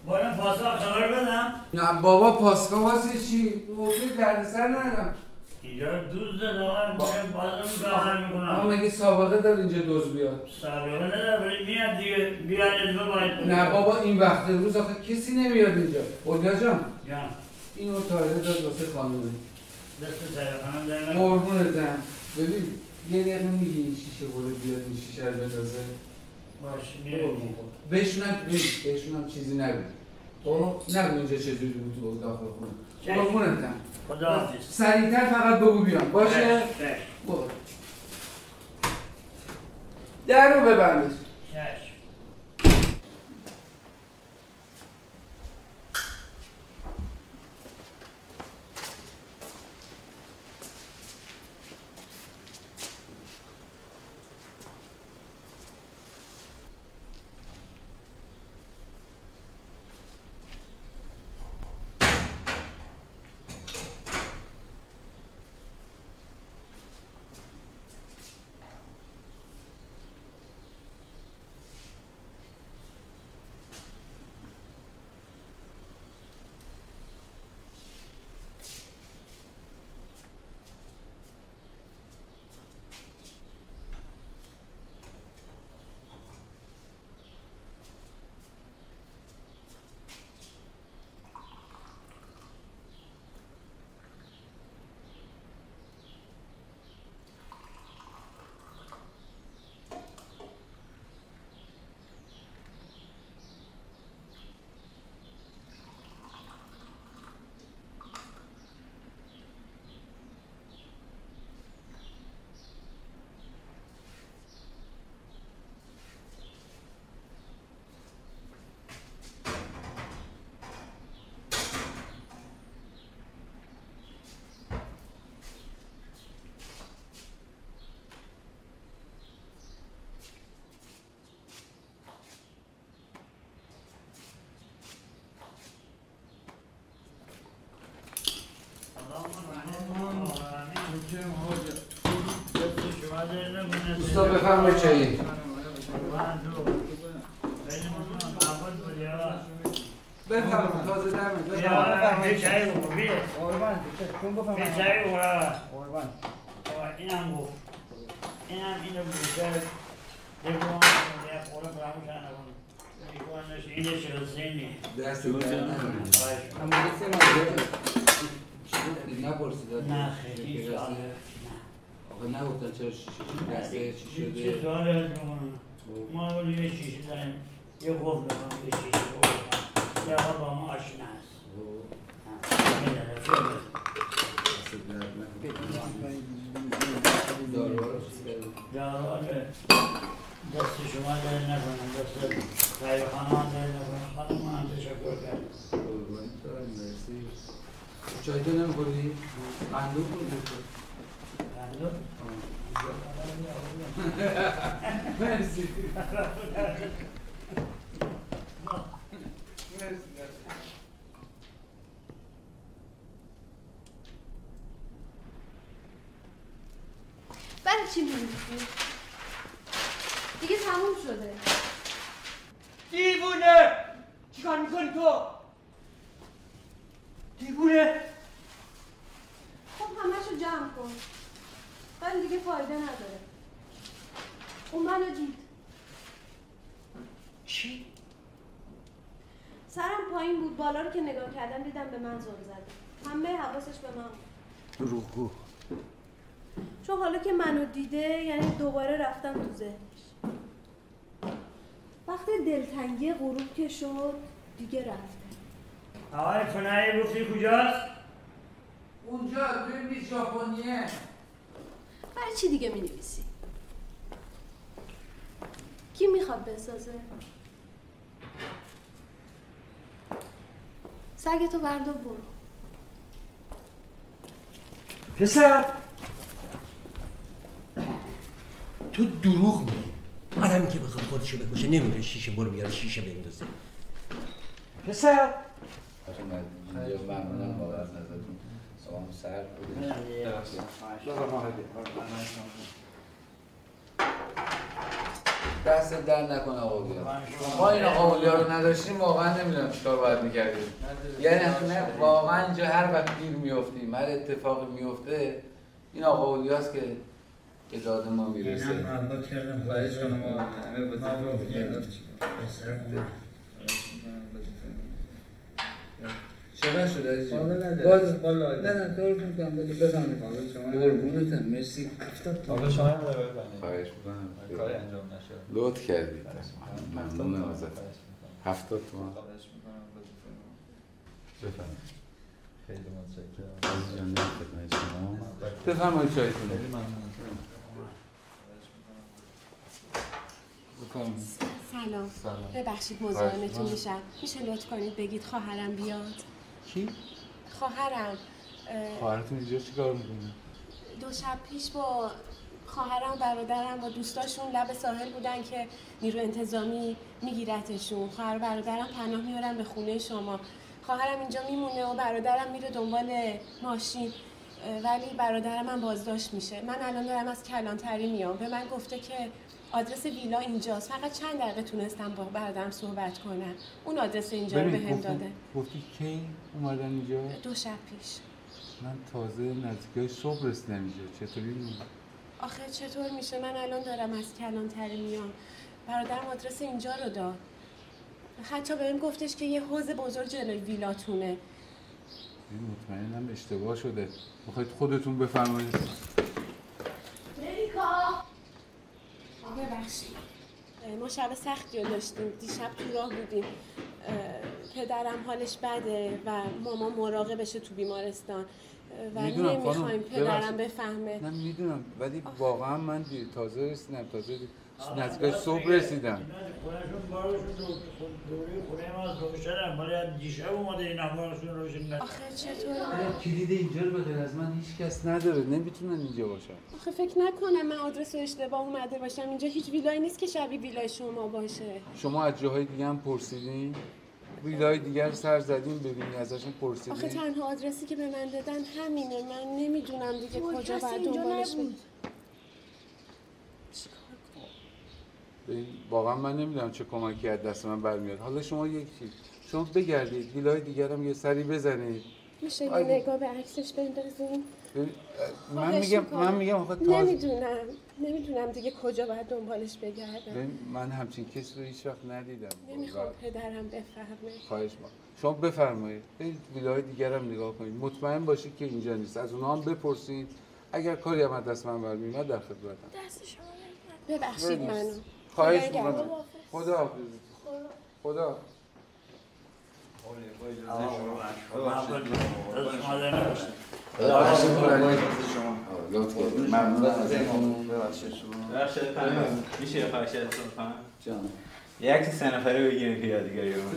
Speaker 8: باید پاسخ خبر بدم؟
Speaker 9: نه بابا پاسخ واسه چی؟ موضوع دردسر ندارم.
Speaker 8: اینجا دوز داد آقا باید بازم کار میکنم.
Speaker 9: اما مگه سابقه دار اینجا دوز بیاد؟
Speaker 8: سابقه نداره ولی میاد دیگه بیاد ادوه باید
Speaker 9: نه بابا این وقت روز آخه کسی نمیاد اینجا. اولیا جان
Speaker 8: جان
Speaker 9: اینو تایله داد واسه خانومه.
Speaker 8: دست تلفنم در
Speaker 9: قربونت برم. ببین یه دقیقه میگی این شیشه بوده بیاد این شیشه رو بندازه.
Speaker 8: باش میره
Speaker 9: بهشونم بهشونم چیزی نگو. خب نگو اینجا چجوری بود تو داخل خونه. قربونت برم.
Speaker 8: خداحافظ.
Speaker 9: سریعتر فقط بگو بیام باشه؟ برو. در رو ببندش.
Speaker 8: چشم.
Speaker 9: دوستا بفرم چایی. بفرم تازه دمه بفرم.
Speaker 8: یه چایی بکن بیه. یه چایی بکن. اینم گفت. اینم اینو بیشتر دکوان یه خوره فراموشن نکن. دکوانش اینه شرسینی.
Speaker 9: دست رو در نکنم. اما دسته من چی نپرسید؟
Speaker 8: نه خیلی سواله.
Speaker 9: آقا نگفتن چرا شیشه دسته چی شده؟
Speaker 8: چه سواله هست میکنم؟ ما ولی یه شیشه داریم یه گفت بکنم یه شیشه بکنم یه آقا با ما آشنا هست میداره دارو دست شما داره نکنم دست رای خانمان داره نکنم خانم هم تشکر کرد
Speaker 9: چای تو نمی خوری؟ قندو خوری؟
Speaker 8: قندو؟
Speaker 9: مرسی
Speaker 4: برای چی می‌نویسی؟ دیگه تموم شده.
Speaker 1: دیوونه! چیکار میکنی تو؟ دیوونه!
Speaker 4: خب همه‌شو جمع کن. ولی دیگه فایده نداره. اون منو دید.
Speaker 1: چی؟
Speaker 4: سرم پایین بود، بالا رو که نگاه کردم دیدم به من زل زده. همه حواسش به من بود.
Speaker 1: دروغگو.
Speaker 4: چون حالا که منو دیده یعنی دوباره رفتم تو ذهنش. وقتی دلتنگی غروب که شد دیگه رفته.
Speaker 8: آقای فنایی گفتی کجاست؟
Speaker 9: اونجا توی میز ژاپنیه.
Speaker 4: برای چی دیگه می نویسی؟ کی میخواد بسازه؟ سگتو بردار برو.
Speaker 1: پسر تو دروغ میگی. آدمی که بخواد خودشو بکشه نمیره شیشه برو بیاره شیشه بندازه. پسر
Speaker 9: خیلی ممنونم بابا از نظرتون. سلام سر بودید. دست در نکنه آقا بیا. ما این آقا اولیا رو نداشتیم واقعا نمیدونم چیکار باید میکردیم. یعنی نه واقعا اینجا هر وقت گیر میافتیم هر اتفاقی میفته این آقا اولیاست که به داد ما میرسه.
Speaker 8: من محبت کردم خواهش کنم آقا همه وظیفه کردم.
Speaker 9: چقدر شده عزیزی؟
Speaker 8: باز بالا
Speaker 9: نه نه دور میکنم بفهمید قربونتم مرسی.
Speaker 10: آقا شما هم داره بفهمید.
Speaker 9: خواهش میکنم
Speaker 10: کاری انجام نشد.
Speaker 9: لطف کردید. ممنونم ازت. هفتاد تومان. بفهمید.
Speaker 10: خیلی متشکرم.
Speaker 9: عزیز جان خدمت شما. بفرمایید چایتون.
Speaker 10: خیلی ممنونم.
Speaker 4: سلام.
Speaker 9: سلام.
Speaker 4: ببخشید مزاحمتون میشم. میشه لطف کنید بگید خواهرم بیاد؟
Speaker 9: کی؟
Speaker 4: خواهرم.
Speaker 9: خواهرتون اینجا چیکار میکنه؟
Speaker 4: دو شب پیش با خواهرم و برادرم با دوستاشون لب ساحل بودن که نیرو انتظامی میگیرتشون. خواهر و برادرم پناه میارن به خونه شما. خواهرم اینجا میمونه و برادرم میره دنبال ماشین، ولی برادرم هم بازداشت میشه. من الان دارم از کلانتری میام. به من گفته که آدرس ویلا اینجاست. فقط چند دقیقه تونستم با برادرم صحبت کنم. اون آدرس اینجا رو بهم داده.
Speaker 9: گفتی کی اومدن اینجا؟
Speaker 4: دو شب پیش.
Speaker 9: من تازه نزدیکای صبح رسیدم اینجا. چطوری میمونی؟
Speaker 4: آخه چطور میشه؟ من الان دارم از کلانتری میام. برادرم آدرس اینجا رو داد. حتی بهم گفتش که یه حوض بزرگ جلوی ویلاتونه.
Speaker 9: این مطمئنم اشتباه شده. میخواید خودتون بفرمایید.
Speaker 6: ملیکا
Speaker 4: ببخشید. ما شب سختی رو داشتیم. دیشب تو راه بودیم. پدرم حالش بده و مامان مراقبشه تو بیمارستان و نمیخوایم پدرم بفهمه.
Speaker 9: نه میدونم ولی واقعا من تازه رسیدم. تازه نزدیک صبح رسیدم.
Speaker 8: خونهشون بارشون دوری خونه ما روشنم ولی دیشب اومده این بارشون روشن نشد.
Speaker 4: آخه چطور؟
Speaker 9: کلید اینجا رو به غیر از من هیچ کس نداره. نمیتونن اینجا باشن.
Speaker 4: آخه فکر نکنم من آدرس رو اشتباه اومده باشم. اینجا هیچ ویلایی نیست که شبیه ویلای شما باشه.
Speaker 9: شما از جاهای دیگه هم پرسیدین؟ ویلای دیگر سر زدین ببینید ازشون پرسیدین؟
Speaker 4: آخه تنها آدرسی که به من دادن همینه. من نمیدونم دیگه کجا باید دنبالش برم.
Speaker 9: واقعا من نمیدونم چه کمکی از دست من برمیاد. حالا شما یک چیز شما بگردید ویلای دیگر هم یه سری بزنید.
Speaker 4: میشه یه نگاه به عکسش بندازیم؟
Speaker 9: من میگم من میگم آخه تازه
Speaker 4: نمیدونم نمیدونم دیگه کجا باید دنبالش بگردم.
Speaker 9: من همچین کسی رو هیچ وقت ندیدم.
Speaker 4: نمیخوام پدرم بفهمه.
Speaker 9: خواهش می‌کنم شما بفرمایید برید ویلای دیگر هم نگاه کنید. مطمئن باشید که اینجا نیست. از اونها هم بپرسید. اگر کاری هم از دست من برمیاد در خدمتم.
Speaker 4: دست شما ببخشید منو.
Speaker 9: خواهش می‌کنم. خدا حافظ. خدا
Speaker 10: میشه خواهش ازتون کنم؟ جان یه عکس سه نفره بگیریم که یادگاری رو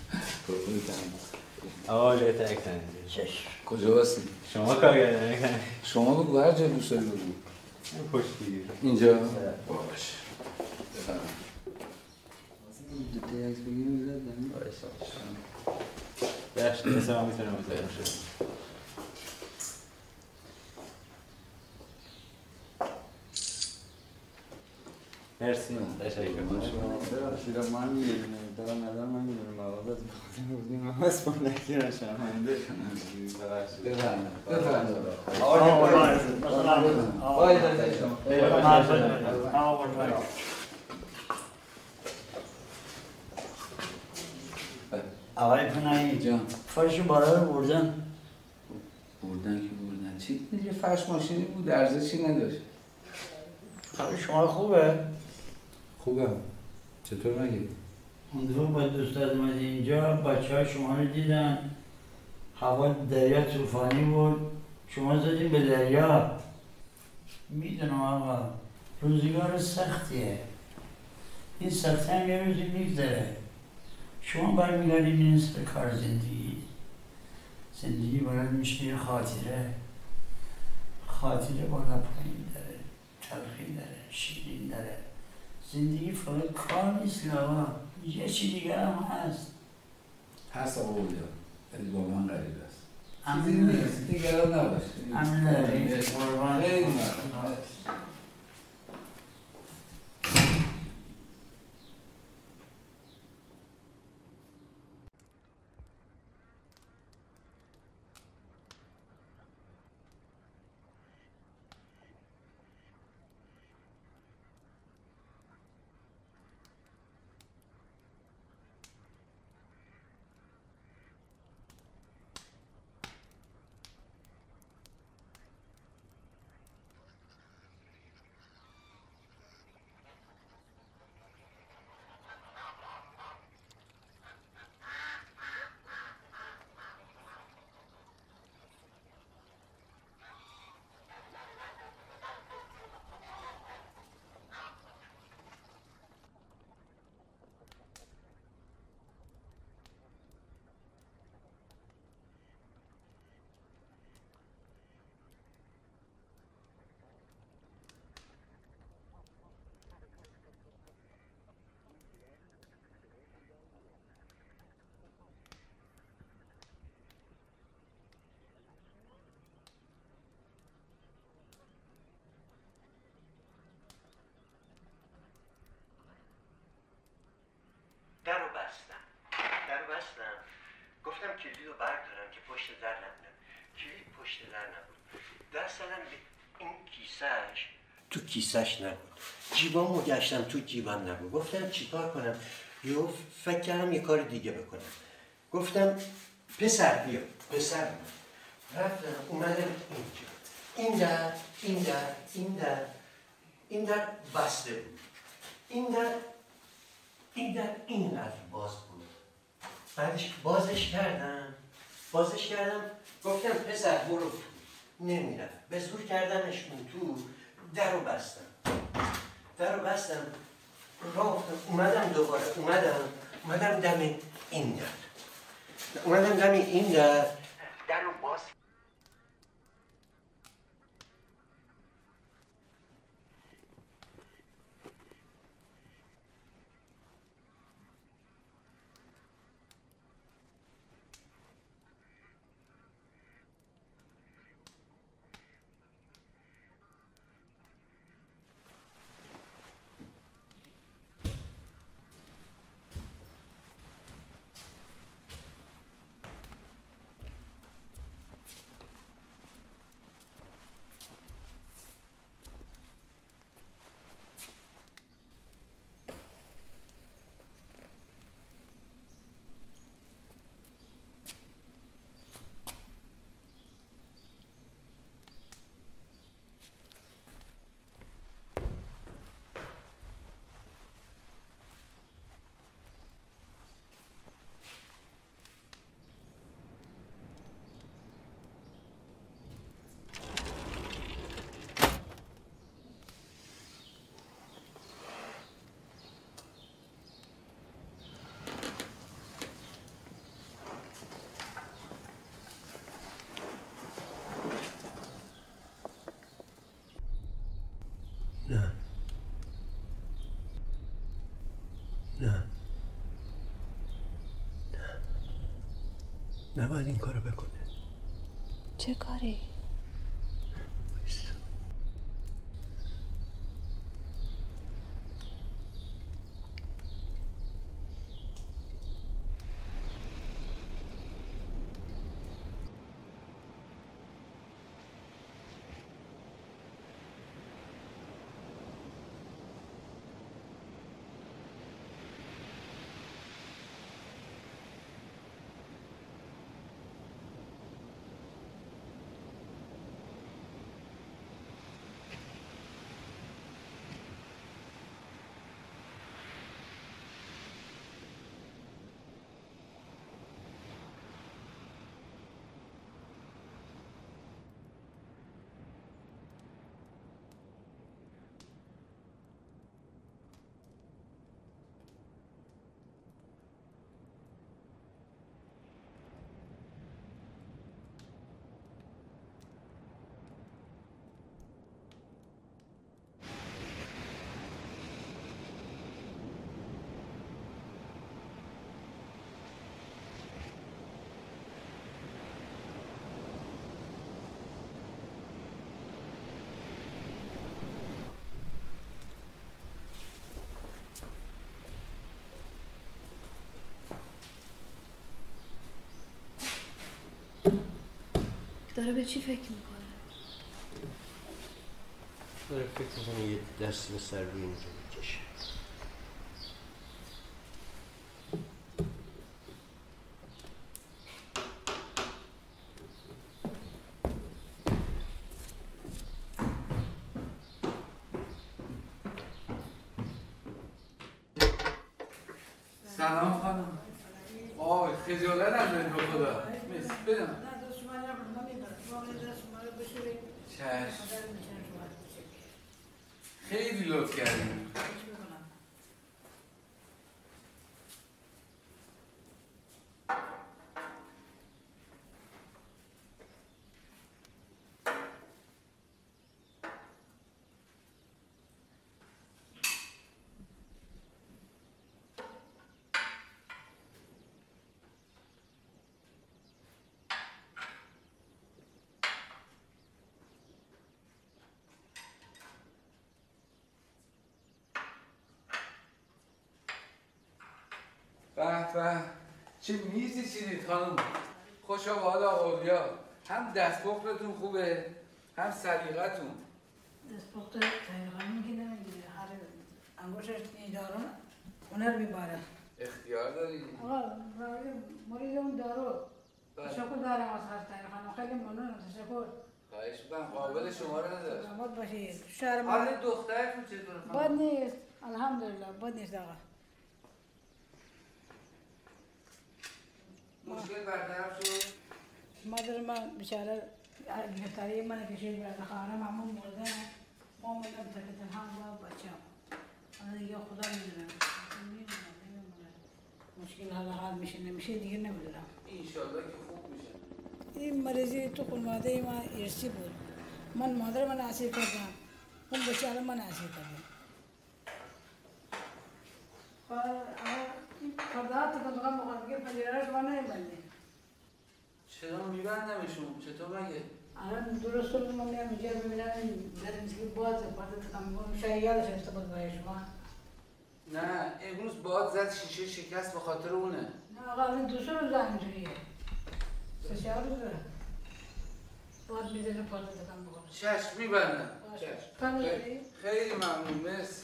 Speaker 10: آقا لیت عکس هنید
Speaker 9: کجا هستی؟
Speaker 10: شما کارگردانی کنید
Speaker 9: شما بگو هر جا دوست داری بگو
Speaker 10: پشت بگیر
Speaker 9: اینجا؟ باش بفرم
Speaker 10: دوتا عکس بگیریم زدن؟ باش بخش مثل ما میتونم متعلم شد مرسی تشکرم
Speaker 11: ببخشید من میدونم دارم ندارم من میدونم مواقعت بخاطر بودیم من اسم نکیرم شرمنده ببخشید
Speaker 9: بفرمایید بفرمایید
Speaker 8: آقای آقای پناهی
Speaker 9: جان
Speaker 8: فرشون بالا رو بردن
Speaker 9: بردن که بردن چی؟ یه فرش ماشینی بود ارزشی نداشت.
Speaker 8: خب شما خوبه؟
Speaker 9: خوبه چطور مگه؟
Speaker 8: اون دفعه با دوستات اومده اینجا بچه های شما رو دیدن هوا دریا طوفانی بود شما زدین به دریا میدونم آقا روزگار سختیه این سختی هم یه روزی میگذره شما برمیگردین این سر کار زندگی زندگی باید میشه یه خاطره خاطره بالا پایین داره تلخی داره شیرین داره زندگی فقط کار نیست آقا یه چی دیگه هم هست
Speaker 9: هست آقا بودم ولی با من غریب است
Speaker 8: امن
Speaker 9: نیست دیگران نباشه
Speaker 8: امن داری قربان
Speaker 1: بستم، گفتم کلید رو بردارم که پشت در نبودم. کلید پشت در نبود. دست دادم به این کیسهش، تو کیسهش نبود. جیبامو گشتم، تو جیبم نبود. گفتم چیکار کنم؟ یهو فکر کردم یه کار دیگه بکنم. گفتم پسر بیا، پسر بیا. رفتم اومدم اینجا. این در، این در، این در، این در بسته بود. این در، این در اینقدر باز بود. بعدش بازش کردم، بازش کردم، گفتم پسر برو تو. نمیرفت. به زور کردمش اون تو، در رو بستم. در رو بستم، راه افتادم، اومدم دوباره، اومدم، اومدم دم این در. اومدم دم این در، در رو باز. نه نه نه نباید این کارو بکنه.
Speaker 4: چه کاری؟ داره به چی فکر میکنه؟
Speaker 1: داره فکر میکنه یه دست به سر روی اینجا بکشه.
Speaker 9: سلام خانم. آه خجالت ندارید به خدا. میس بدم. چشم. خیلی لطف کردیم. به به چه میزی چینید خانم؟ خوشا به حال آقاولیا. هم دست پختتون خوبه هم سلیقتون.
Speaker 12: دست پخت طریقه میگه نمیگیره، هر انگوشش دارو هنر میباره.
Speaker 9: اختیار داری؟
Speaker 12: آقا مریض اون دارو تشکر دارم از خسته خانم، خیلی ممنونم. تشکر.
Speaker 9: خواهش میکنم. قابل شما رو نداشت.
Speaker 12: سلامت باشید. شهر ما
Speaker 9: حال دخترتون چطوره خانم؟
Speaker 12: بد نیست الحمدلله، بد نیست آقا.
Speaker 9: مشکل برطرف شد؟
Speaker 12: مادر من بیچاره گرفتاری من کشید برد خواهرم همون مرده، ما موندم تا که تنها با بچه‌ام. حالا دیگه خدا میدونه مشکل حالا حل میشه نمیشه دیگه نمیدونم.
Speaker 9: انشالله که خوب میشه.
Speaker 12: این مریضی تو خانواده من ارثی بود. من مادر من اسیر کردم، اون بیچاره من اسیر کردم. این فردات که تو هم بگیر پنجره‌اش من نمیبندی.
Speaker 9: چرا میبندمشون؟ چطور مگه؟
Speaker 12: الان درست رو من میام اینجا ببینم در مسکی باز پرده تکم میکنم شاید یادش رفته بود برای شما.
Speaker 9: نه امروز باد زد شیشه شکست به خاطر اونه.
Speaker 12: نه آقا این دو سه روز اینجوریه. سه چهار روزه. باد میزنه پرده تکم میکنم.
Speaker 9: چشم میبندم. چشم. خیلی ممنون. مرسی.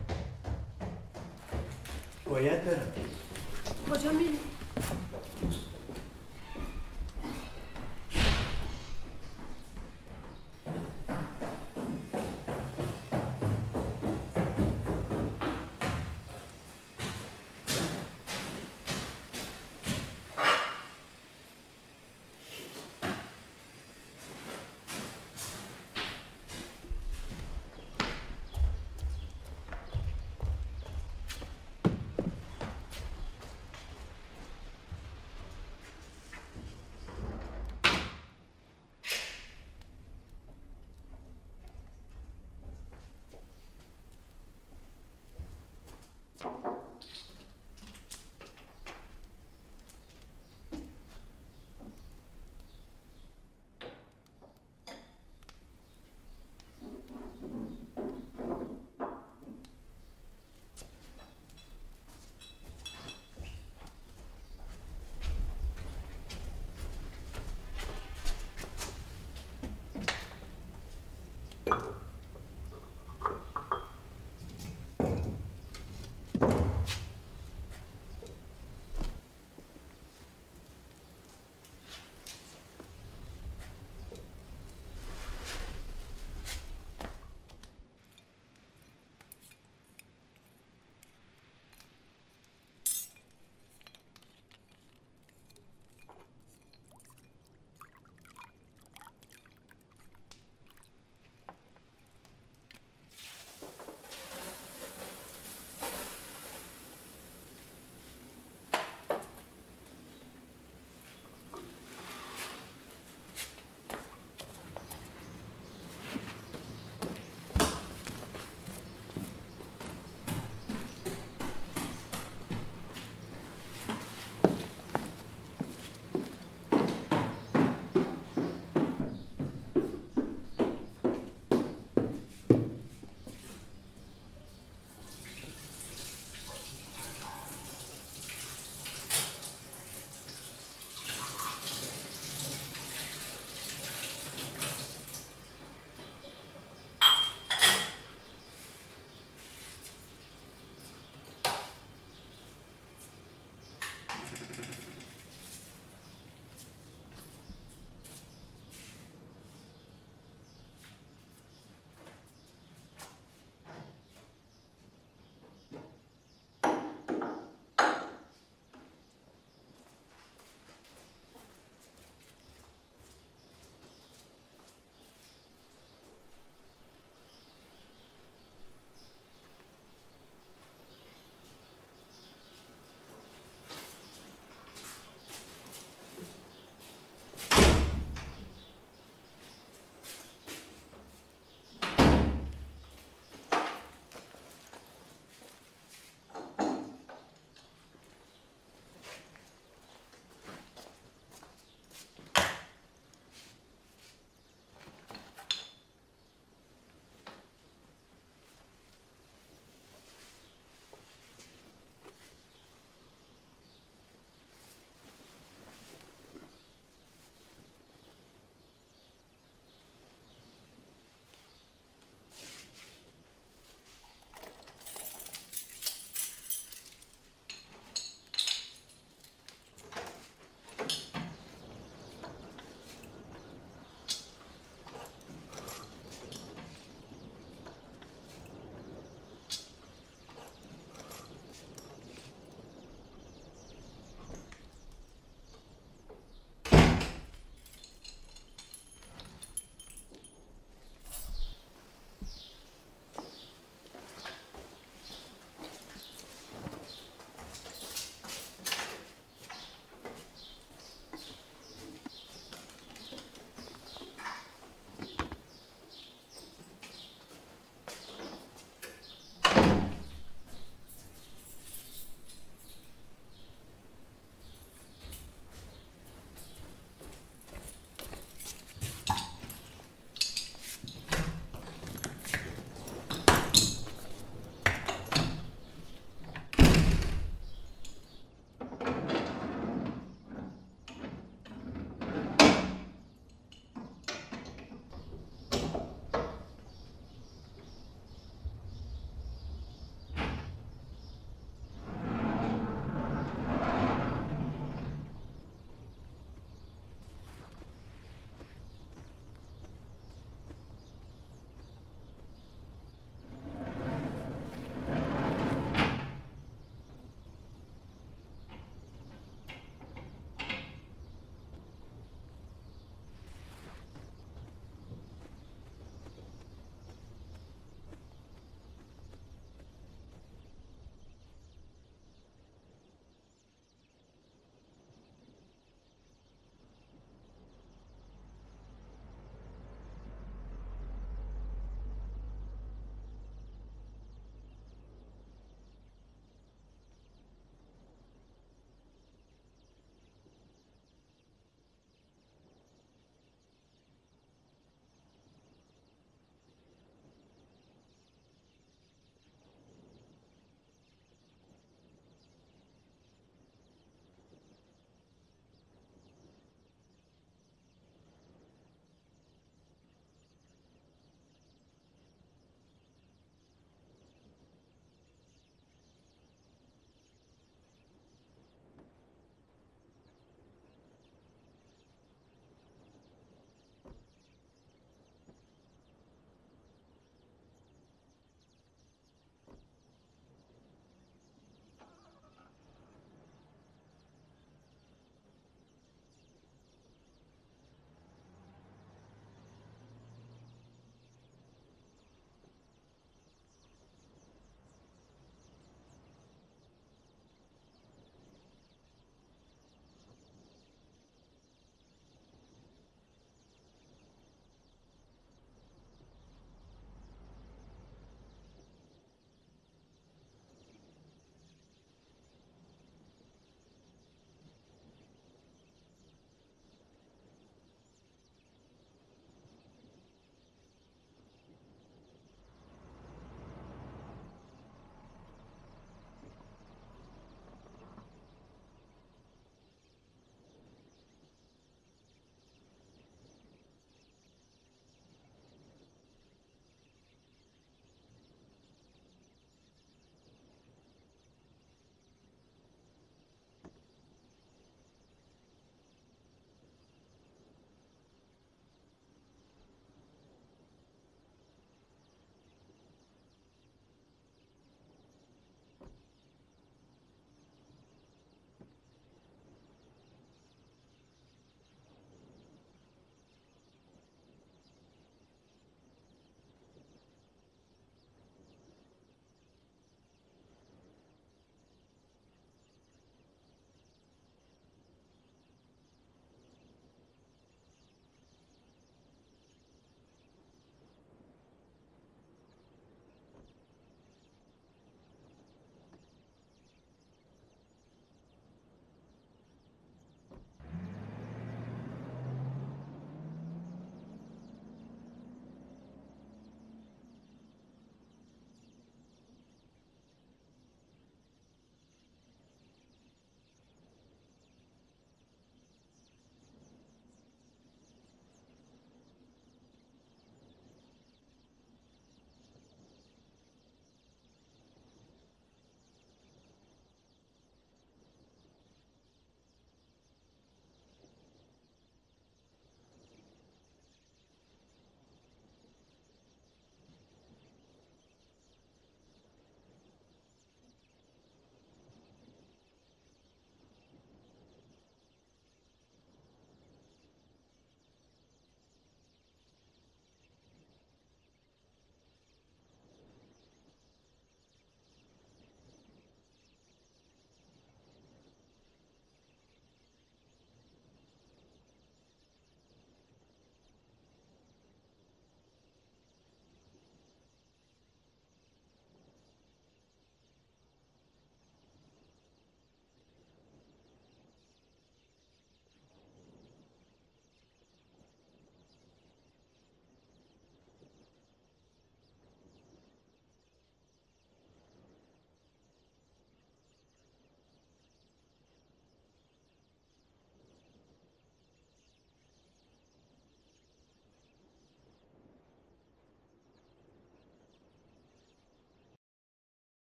Speaker 1: باید برم.
Speaker 4: کجا میری؟